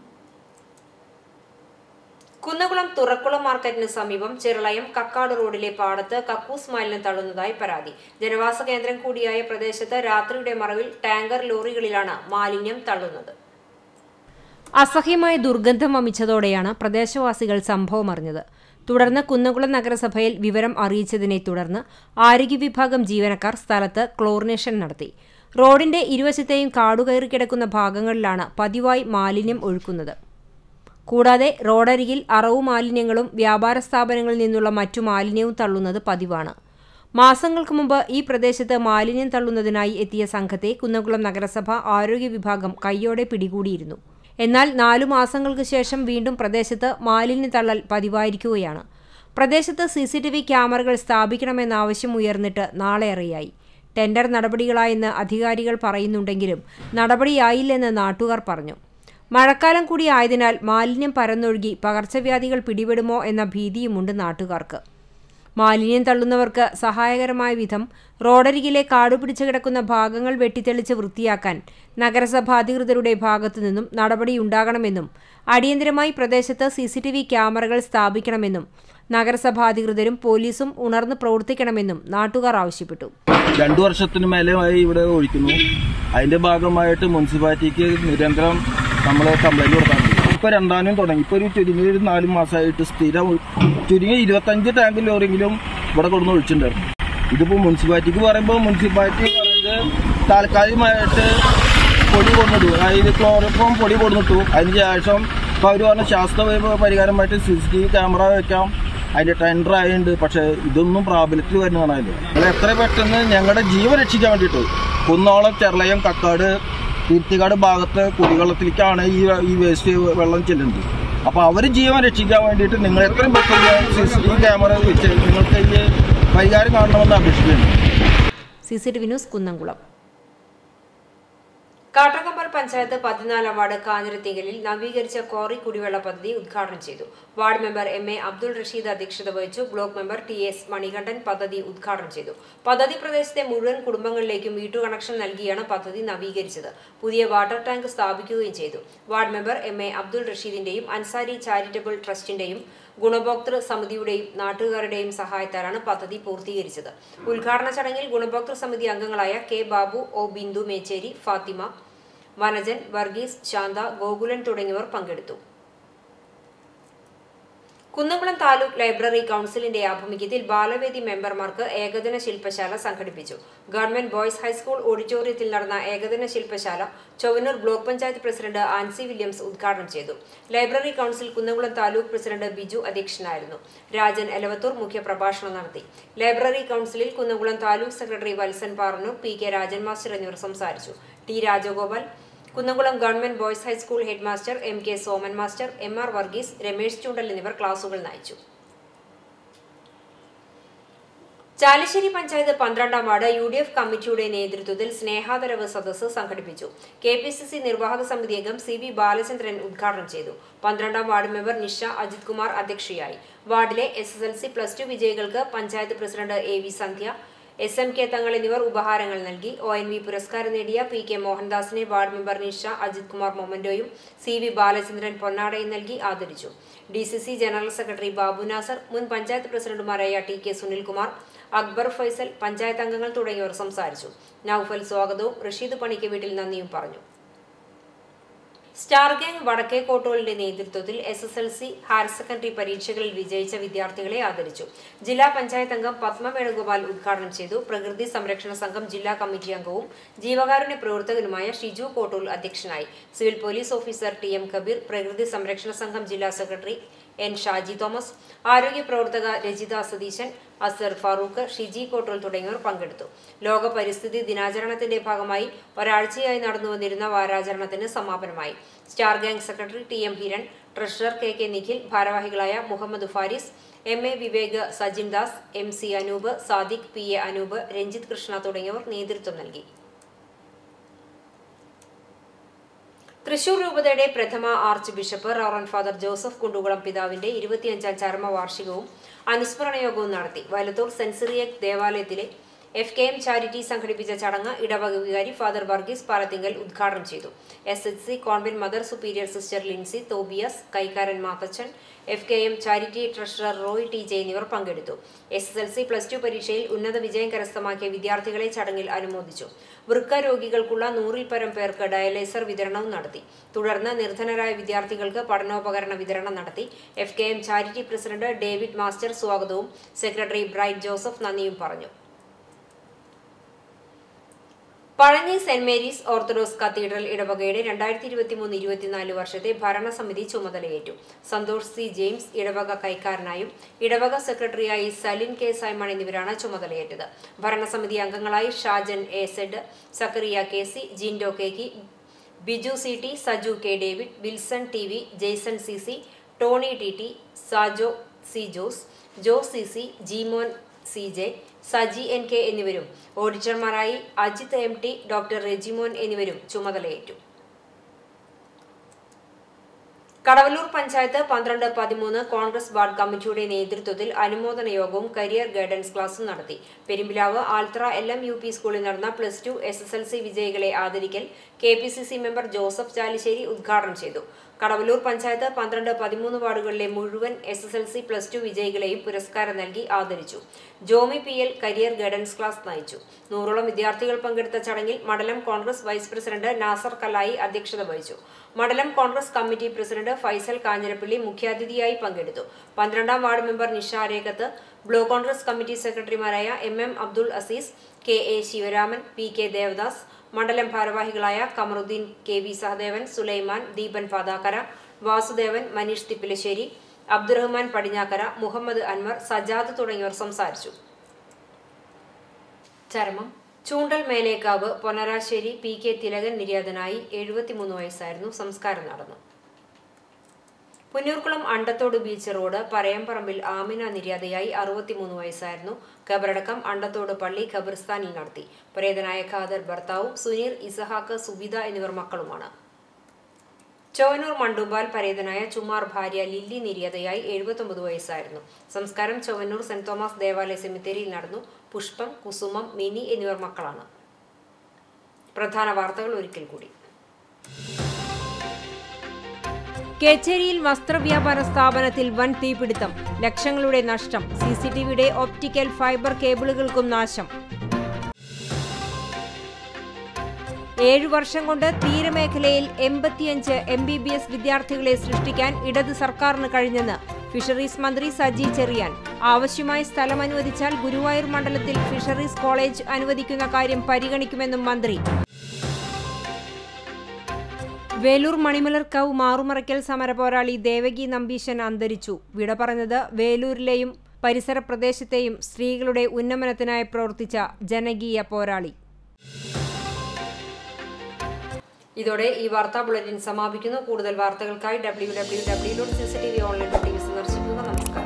കുന്നകുളം തുറക്കുളം മാർക്കറ്റിന് സമീപം ചെറുളയം കക്കാട് റോഡിലെ പാടത്ത് കക്കൂസ് മാലിന്യം തള്ളുന്നതായി പരാതി. ജനവാസ കേന്ദ്രം കൂടിയായ പ്രദേശത്ത് രാത്രിയുടെ മറവിൽ ടാങ്കർ ലോറികളിലാണ് മാലിന്യം തള്ളുന്നത്. അസഹ്യമായ ദുർഗന്ധം വമിച്ചതോടെയാണ് പ്രദേശവാസികൾ സംഭവം അറിഞ്ഞത്. തുടർന്ന് കുന്നകുളം നഗരസഭയിൽ വിവരം അറിയിച്ചതിനെ തുടർന്ന് ആരോഗ്യ വിഭാഗം ജീവനക്കാർ സ്ഥലത്ത് ക്ലോറിനേഷൻ നടത്തി. റോഡിന്റെ ഇരുവശത്തെയും കാടുകയറി കിടക്കുന്ന ഭാഗങ്ങളിലാണ് പതിവായി മാലിന്യം ഒഴുക്കുന്നത്. കൂടാതെ റോഡരികിൽ അറവു മാലിന്യങ്ങളും വ്യാപാര സ്ഥാപനങ്ങളിൽ നിന്നുള്ള മറ്റു മാലിന്യവും തള്ളുന്നത് പതിവാണ്. മാസങ്ങൾക്ക് മുമ്പ് ഈ പ്രദേശത്ത് മാലിന്യം തള്ളുന്നതിനായി എത്തിയ സംഘത്തെ കുന്നകുളം നഗരസഭ ആരോഗ്യ വിഭാഗം കയ്യോടെ പിടികൂടിയിരുന്നു. എന്നാൽ നാലു മാസങ്ങൾക്ക് ശേഷം വീണ്ടും പ്രദേശത്ത് മാലിന്യം തള്ളൽ പതിവായിരിക്കുകയാണ്. പ്രദേശത്ത് സി സി ടി വി ക്യാമറകൾ സ്ഥാപിക്കണമെന്ന ആവശ്യം ഉയർന്നിട്ട് നാളേറെയായി. ടെൻഡർ നടപടികളായെന്ന് അധികാരികൾ പറയുന്നുണ്ടെങ്കിലും നടപടിയായില്ലെന്ന് നാട്ടുകാർ പറഞ്ഞു. മഴക്കാലം കൂടി ആയതിനാൽ മാലിന്യം പരന്നൊഴുകി പകർച്ചവ്യാധികൾ പിടിപെടുമോ എന്ന ഭീതിയുമുണ്ട് നാട്ടുകാർക്ക്. മാലിന്യം തള്ളുന്നവർക്ക് സഹായകരമായ വിധം റോഡരികിലെ കാടുപിടിച്ചു കിടക്കുന്ന ഭാഗങ്ങൾ വെട്ടിത്തെളിച്ച് വൃത്തിയാക്കാൻ നഗരസഭാ അധികൃതരുടെ ഭാഗത്തുനിന്നും നടപടിയുണ്ടാകണമെന്നും അടിയന്തരമായി പ്രദേശത്ത് സി സി ടി വി ക്യാമറകൾ സ്ഥാപിക്കണമെന്നും നഗരസഭാ അധികൃതരും പോലീസും ഉണർന്ന് പ്രവർത്തിക്കണമെന്നും നാട്ടുകാർ ആവശ്യപ്പെട്ടു. രണ്ടു വർഷത്തിനു മേലെയായി ഇവിടെ ഒഴിക്കുന്നു. അതിന്റെ ഭാഗമായിട്ട് മുനിസിപ്പാലിറ്റിക്ക് നിരന്തരം നമ്മൾ കംപ്ലൈന്റ് കൊടുക്കാറുണ്ട്. ഇപ്പൊ രണ്ടാനും തുടങ്ങി. ഇപ്പൊ ഒരു ചുരുങ്ങിയ ഒരു നാല് മാസമായിട്ട് സ്ഥിരം ചുരുങ്ങിയ ഇരുപത്തഞ്ച് ടാങ്ക് ലോറിയെങ്കിലും ഇവിടെ കൊടുന്ന് ഒഴിച്ചിട്ടുണ്ടായിരുന്നു. ഇതിപ്പോ മുനിസിപ്പാലിറ്റിക്ക് പറയുമ്പോൾ മുനിസിപ്പാലിറ്റി പറയുന്നത് താൽക്കാലികമായിട്ട് പൊടി കൊടുന്നിട്ടു, അതായത് ക്ലോറോഫോം പൊടി കൊടുന്നിട്ടു. അതിന് ശേഷം ഇപ്പൊ അവർ പറഞ്ഞ ശാസ്ത്ര പരിഹാരമായിട്ട് C C T V camera വെക്കാം, അതിന്റെ ടെൻഡർ ആയുണ്ട്. പക്ഷെ ഇതൊന്നും പ്രാബല്യത്തിൽ വരുന്നതാണല്ലോ. അത് എത്ര പെട്ടെന്ന് ഞങ്ങളുടെ ജീവൻ രക്ഷിക്കാൻ വേണ്ടിയിട്ട് കുന്നോളം, ചെർളയം, കക്കാട്, തീർത്തിക്കാട് ഭാഗത്ത് കുടിവെള്ളത്തിലേക്കാണ് ഈ ഈ വേസ്റ്റ് വെള്ളം ചെല്ലുന്നത്. അപ്പൊ അവർ ജീവൻ രക്ഷിക്കാൻ വേണ്ടിയിട്ട് നിങ്ങൾ എത്രയും പെട്ടെന്ന് C C T V camera വെച്ച് നിങ്ങൾക്ക് ഈ പരിഹാരം കാണണമെന്ന് അപേക്ഷിക്കുന്നു. C C T V news Kunnamkulam. Kattakambal panchayat പതിനാലാം വാർഡ് കാഞ്ഞിരത്തിങ്കലിൽ നവീകരിച്ച കോറി കുടിവെള്ള പദ്ധതി ഉദ്ഘാടനം ചെയ്തു. Ward member M A Abdul Rasheed അധ്യക്ഷത വഹിച്ചു. Block member T S Manikandan പദ്ധതി ഉദ്ഘാടനം ചെയ്തു. പദ്ധതി പ്രദേശത്തെ മുഴുവൻ കുടുംബങ്ങളിലേക്കും വീട്ടു കണക്ഷൻ നൽകിയാണ് പദ്ധതി നവീകരിച്ചത്. പുതിയ വാട്ടർ ടാങ്ക് സ്ഥാപിക്കുകയും ചെയ്തു. Ward member M A Abdul റഷീദിന്റെയും അൻസാരി ചാരിറ്റബിൾ ട്രസ്റ്റിന്റെയും ഗുണഭോക്തൃ സമിതിയുടെയും നാട്ടുകാരുടെയും സഹായത്താലാണ് പദ്ധതി പൂർത്തീകരിച്ചത്. ഉദ്ഘാടന ചടങ്ങിൽ ഗുണഭോക്തൃ സമിതി അംഗങ്ങളായ കെ ബാബു, ഒ ബിന്ദു മേച്ചേരി, ഫാത്തിമ, വനജൻ, വർഗീസ്, ശാന്ത, ഗോകുലൻ തുടങ്ങിയവർ പങ്കെടുത്തു. കുന്നംകുളം താലൂക്ക് ലൈബ്രറി കൌൺസിലിന്റെ ആഭിമുഖ്യത്തിൽ ബാലവേദി മെമ്പർമാർക്ക് ഏകദിന ശില്പശാല സംഘടിപ്പിച്ചു. ഗവൺമെന്റ് ബോയ്സ് ഹൈസ്കൂൾ ഓഡിറ്റോറിയത്തിൽ നടന്ന ഏകദിന ശില്പശാല Chowwannur block panchayat president Ancy Williams ഉദ്ഘാടനം ചെയ്തു. Library council Kunnamkulam taluk president Biju അധ്യക്ഷനായിരുന്നു. രാജൻ എലവത്തൂർ മുഖ്യപ്രഭാഷണം നടത്തി. ലൈബ്രറി കൌൺസിലിൽ Kunnamkulam taluk secretary Valsan Parannur, P K Rajan master എന്നിവർ സംസാരിച്ചു. T Rajagopal, Kunnamkulam government boys high school head master M K Soman master, M R Varghese, Ramesh Choondal എന്നിവർ ക്ലാസുകൾ നയിച്ചു. ചാലിശ്ശേരി പഞ്ചായത്ത് പന്ത്രണ്ടാം വാർഡ് യു ഡി എഫ് കമ്മിറ്റിയുടെ നേതൃത്വത്തിൽ സ്നേഹാദരവ് സദസ്സ് സംഘടിപ്പിച്ചു. കെ പി സി സി നിർവാഹക സമിതി അംഗം സി വി ബാലചന്ദ്രൻ ഉദ്ഘാടനം ചെയ്തു. പന്ത്രണ്ടാം വാർഡ് മെമ്പർ നിഷ അജിത് കുമാർ അധ്യക്ഷയായി. വാർഡിലെ S S L C plus two വിജയികൾക്ക് panchayat president A V Sandhya, S M K Thangal എന്നിവർ ഉപഹാരങ്ങൾ നൽകി. ഒ എൻ വി പുരസ്കാരം നേടിയ പി കെ മോഹൻദാസിനെ വാർഡ് മെമ്പർ നിഷ അജിത് കുമാർ മൊമന്റോയും സി വി ബാലചന്ദ്രൻ പൊന്നാടയും നൽകി ആദരിച്ചു. D C C general secretary Babu Nasar, മുൻ പഞ്ചായത്ത് പ്രസിഡന്റുമാരായ ടി കെ സുനിൽകുമാർ, അക്ബർ ഫൈസൽ, പഞ്ചായത്ത് അംഗങ്ങൾ തുടങ്ങിയവർ സംസാരിച്ചു. നൌഫൽ സ്വാഗതവും റഷീദ് പണിക്ക് വീട്ടിൽ നന്ദിയും പറഞ്ഞു. സ്റ്റാർ ഗാങ് വടക്കേ കോട്ടോളിന്റെ നേതൃത്വത്തിൽ S S L C higher secondary പരീക്ഷകളിൽ വിജയിച്ച വിദ്യാർത്ഥികളെ ആദരിച്ചു. ജില്ലാ പഞ്ചായത്ത് അംഗം പത്മ വേണുഗോപാൽ ഉദ്ഘാടനം ചെയ്തു. പ്രകൃതി സംരക്ഷണ സംഘം ജില്ലാ കമ്മിറ്റി അംഗവും ജീവകാരുണ്യ പ്രവർത്തകനുമായ ഷിജു കോട്ടോൾ അധ്യക്ഷനായി. Civil police officer T M Kabeer, പ്രകൃതി സംരക്ഷണ സംഘം ജില്ലാ സെക്രട്ടറി എൻ ഷാജി തോമസ്, ആരോഗ്യ പ്രവർത്തക രജിത സതീശൻ, അസർ ഫാറൂഖ്, ഷിജി കോട്ടോൾ തുടങ്ങിയവർ പങ്കെടുത്തു. ലോക പരിസ്ഥിതി ദിനാചരണത്തിന്റെ ഭാഗമായി ഒരാഴ്ചയായി നടന്നു വന്നിരുന്ന വാരാചരണത്തിന് സമാപനമായി. Star gang secretary T M Hiran, treasurer K K Nikhil, ഭാരവാഹികളായ Muhammad Faris, M A Vivek, Sajin Das, M C Anoop, Sadiq, P A Anoop, Ranjith Krishna തുടങ്ങിയവർ നേതൃത്വം നൽകി. തൃശൂർ രൂപതയുടെ പ്രഥമ archbishop reverend father Joseph Kundukulam പിതാവിന്റെ ഇരുപത്തിയഞ്ചാം ചരമവാർഷികവും അനുസ്മരണ യോഗവും നടത്തി. വലത്തൂർ സെന്റ് സിറിയക് ദേവാലയത്തിലെ എഫ് കെ എം ചാരിറ്റി സംഘടിപ്പിച്ച ചടങ്ങ് ഇടവക വികാരി ഫാദർ വർഗീസ് പാലത്തിങ്കൽ ഉദ്ഘാടനം ചെയ്തു. S H C convent mother superior sister Lincy Tobias, കൈക്കാരൻ Mathachan, F K M charity treasurer Roy T J എന്നിവർ പങ്കെടുത്തു. S S L C plus two പരീക്ഷയിൽ ഉന്നത വിജയം കരസ്ഥമാക്കിയ വിദ്യാർത്ഥികളെ ചടങ്ങിൽ അനുമോദിച്ചു. വൃക്ക രോഗികൾക്കുള്ള നൂറിൽ പരം പേർക്ക് ഡയലൈസർ വിതരണവും നടത്തി. തുടർന്ന് നിർധനരായ വിദ്യാർത്ഥികൾക്ക് പഠനോപകരണ വിതരണം നടത്തി. F K M charity president David master സ്വാഗതവും സെക്രട്ടറി ബ്രൈറ്റ് ജോസഫ് നന്ദിയും പറഞ്ഞു. Pazhanji saint Mary's orthodox cathedral ഇടവകയുടെ രണ്ടായിരത്തി ഇരുപത്തി മൂന്ന് ഇരുപത്തിനാല് വർഷത്തെ ഭരണസമിതി ചുമതലയേറ്റു. സന്തോഷ് സി ജെയിംസ് ഇടവക കൈക്കാരനായും ഇടവക സെക്രട്ടറിയായി സലിൻ കെ സൈമൺ എന്നിവരാണ് ചുമതലയേറ്റത്. ഭരണസമിതി അംഗങ്ങളായി Shajan A Z, Zacharia K C, Jindo K കി, Biju C T, Saju K David, Wilson T V, Jaison C C, Tony T T, Sajo C Jose, Jo C C, Jimon C J, Saji N K എന്നിവരും ഓഡിറ്റർമാരായി Ajith M T, doctor Rejimon എന്നിവരും ചുമതലയേറ്റു. കടവല്ലൂർ പഞ്ചായത്ത് പന്ത്രണ്ട് പതിമൂന്ന് കോൺഗ്രസ് വാർഡ് കമ്മിറ്റിയുടെ നേതൃത്വത്തിൽ അനുമോദന യോഗവും കരിയർ ഗൈഡൻസ് ക്ലാസും നടത്തി. Perumpilavu Althara L M U P സ്കൂളിൽ നടന്ന plus two S S L C വിജയികളെ ആദരിക്കൽ K P C C member Joseph Chalissery ഉദ്ഘാടനം ചെയ്തു. കടവല്ലൂർ പഞ്ചായത്ത് പന്ത്രണ്ട് പതിമൂന്ന് വാർഡുകളിലെ മുഴുവൻ S S L C plus two വിജയികളെയും പുരസ്കാരം നൽകി ആദരിച്ചു. Jomi P L career guidance class നയിച്ചു. നൂറോളം വിദ്യാർത്ഥികൾ പങ്കെടുത്ത ചടങ്ങിൽ മണ്ഡലം കോൺഗ്രസ് വൈസ് പ്രസിഡന്റ് നാസർ കല്ലായി അധ്യക്ഷത വഹിച്ചു. മണ്ഡലം കോൺഗ്രസ് കമ്മിറ്റി പ്രസിഡന്റ് ഫൈസൽ കാഞ്ഞിരപ്പള്ളി മുഖ്യാതിഥിയായി പങ്കെടുത്തു. പന്ത്രണ്ടാം ward member Nisha Rekhath, block Congress committee സെക്രട്ടറിമാരായ M M Abdul Azeez, K A Sivaraman, P K Devadas, മണ്ഡലം ഭാരവാഹികളായ കമറുദ്ദീൻ, കെ വി സഹദേവൻ, സുലൈമാൻ, ദീപൻ പാതാക്കര, വാസുദേവൻ, മനീഷ് തിപ്പിലശ്ശേരി, അബ്ദുറഹ്മാൻ പടിഞ്ഞാക്കര, മുഹമ്മദ് അൻവർ, സജാദ് തുടങ്ങിയവർ സംസാരിച്ചു. ചരമം ചൂണ്ടൽ മേലേക്കാവ് പൊന്നരാശ്ശേരി പി കെ തിലകൻ നിര്യാതനായി. എഴുപത്തിമൂന്ന് വയസ്സായിരുന്നു. സംസ്കാരം നടന്നു. പുന്നൂർക്കുളം അണ്ടത്തോട് ബീച്ച് റോഡ് പറയമ്പറമ്പിൽ ആമിന നിര്യാതയായി. അറുപത്തിമൂന്ന് വയസ്സായിരുന്നു. ഖബറടക്കം അണ്ടത്തോട് പള്ളി ഖബർസ്ഥാനിൽ നടത്തി. പരേതനായ ഖാദർ ഭർത്താവും സുനീർ, ഇസഹാക്ക്, സുബിത എന്നിവർ മക്കളുമാണ്. ചൊവ്വന്നൂർ മണ്ടുമ്പാൽ പരേതനായ ചുമാർ ഭാര്യ ലില്ലി നിര്യാതയായി. എഴുപത്തൊമ്പത് വയസ്സായിരുന്നു. സംസ്കാരം ചൊവ്വന്നൂർ സെന്റ് തോമസ് ദേവാലയ സെമിത്തേരിയിൽ നടന്നു. പുഷ്പം, കുസുമം, മിനി എന്നിവർ മക്കളാണ്. പ്രധാന വാർത്തകൾ ഒരിക്കൽ കൂടി. കേച്ചേരിയിൽ വസ്ത്രവ്യാപാര സ്ഥാപനത്തിൽ വൻ തീപിടുത്തം. ലക്ഷങ്ങളുടെ നഷ്ടം. സി സി ടി വിയുടെ ഓപ്റ്റിക്കൽ ഫൈബർ കേബിളുകൾക്കും നാശം. ഏഴു വർഷം കൊണ്ട് തീരമേഖലയിൽ എൺപത്തിയഞ്ച് എം ബി ബി എസ് വിദ്യാർത്ഥികളെ സൃഷ്ടിക്കാൻ ഇടത് സർക്കാരിന് കഴിഞ്ഞെന്ന് ഫിഷറീസ് മന്ത്രി സജി ചെറിയാൻ. ആവശ്യമായ സ്ഥലം അനുവദിച്ചാൽ ഗുരുവായൂർ മണ്ഡലത്തിൽ ഫിഷറീസ് കോളേജ് അനുവദിക്കുന്ന കാര്യം പരിഗണിക്കുമെന്നും മന്ത്രി. വേലൂർ മണിമലർക്കാവ് മാറുമറയ്ക്കൽ സമരപോരാളി ദേവകി നമ്പീശൻ അന്തരിച്ചു. വിട പറഞ്ഞത് വേലൂരിലെയും പരിസര പ്രദേശത്തെയും സ്ത്രീകളുടെ ഉന്നമനത്തിനായി പ്രവർത്തിച്ച ജനകീയ പോരാളി. ഇതോടെ ഈ വാർത്താ ബുള്ളറ്റിൻ സമാപിക്കുന്നു. കൂടുതൽ വാർത്തകൾക്കായി W W W dot C C T V online dot T V സന്ദർശിക്കുക. നമസ്കാരം.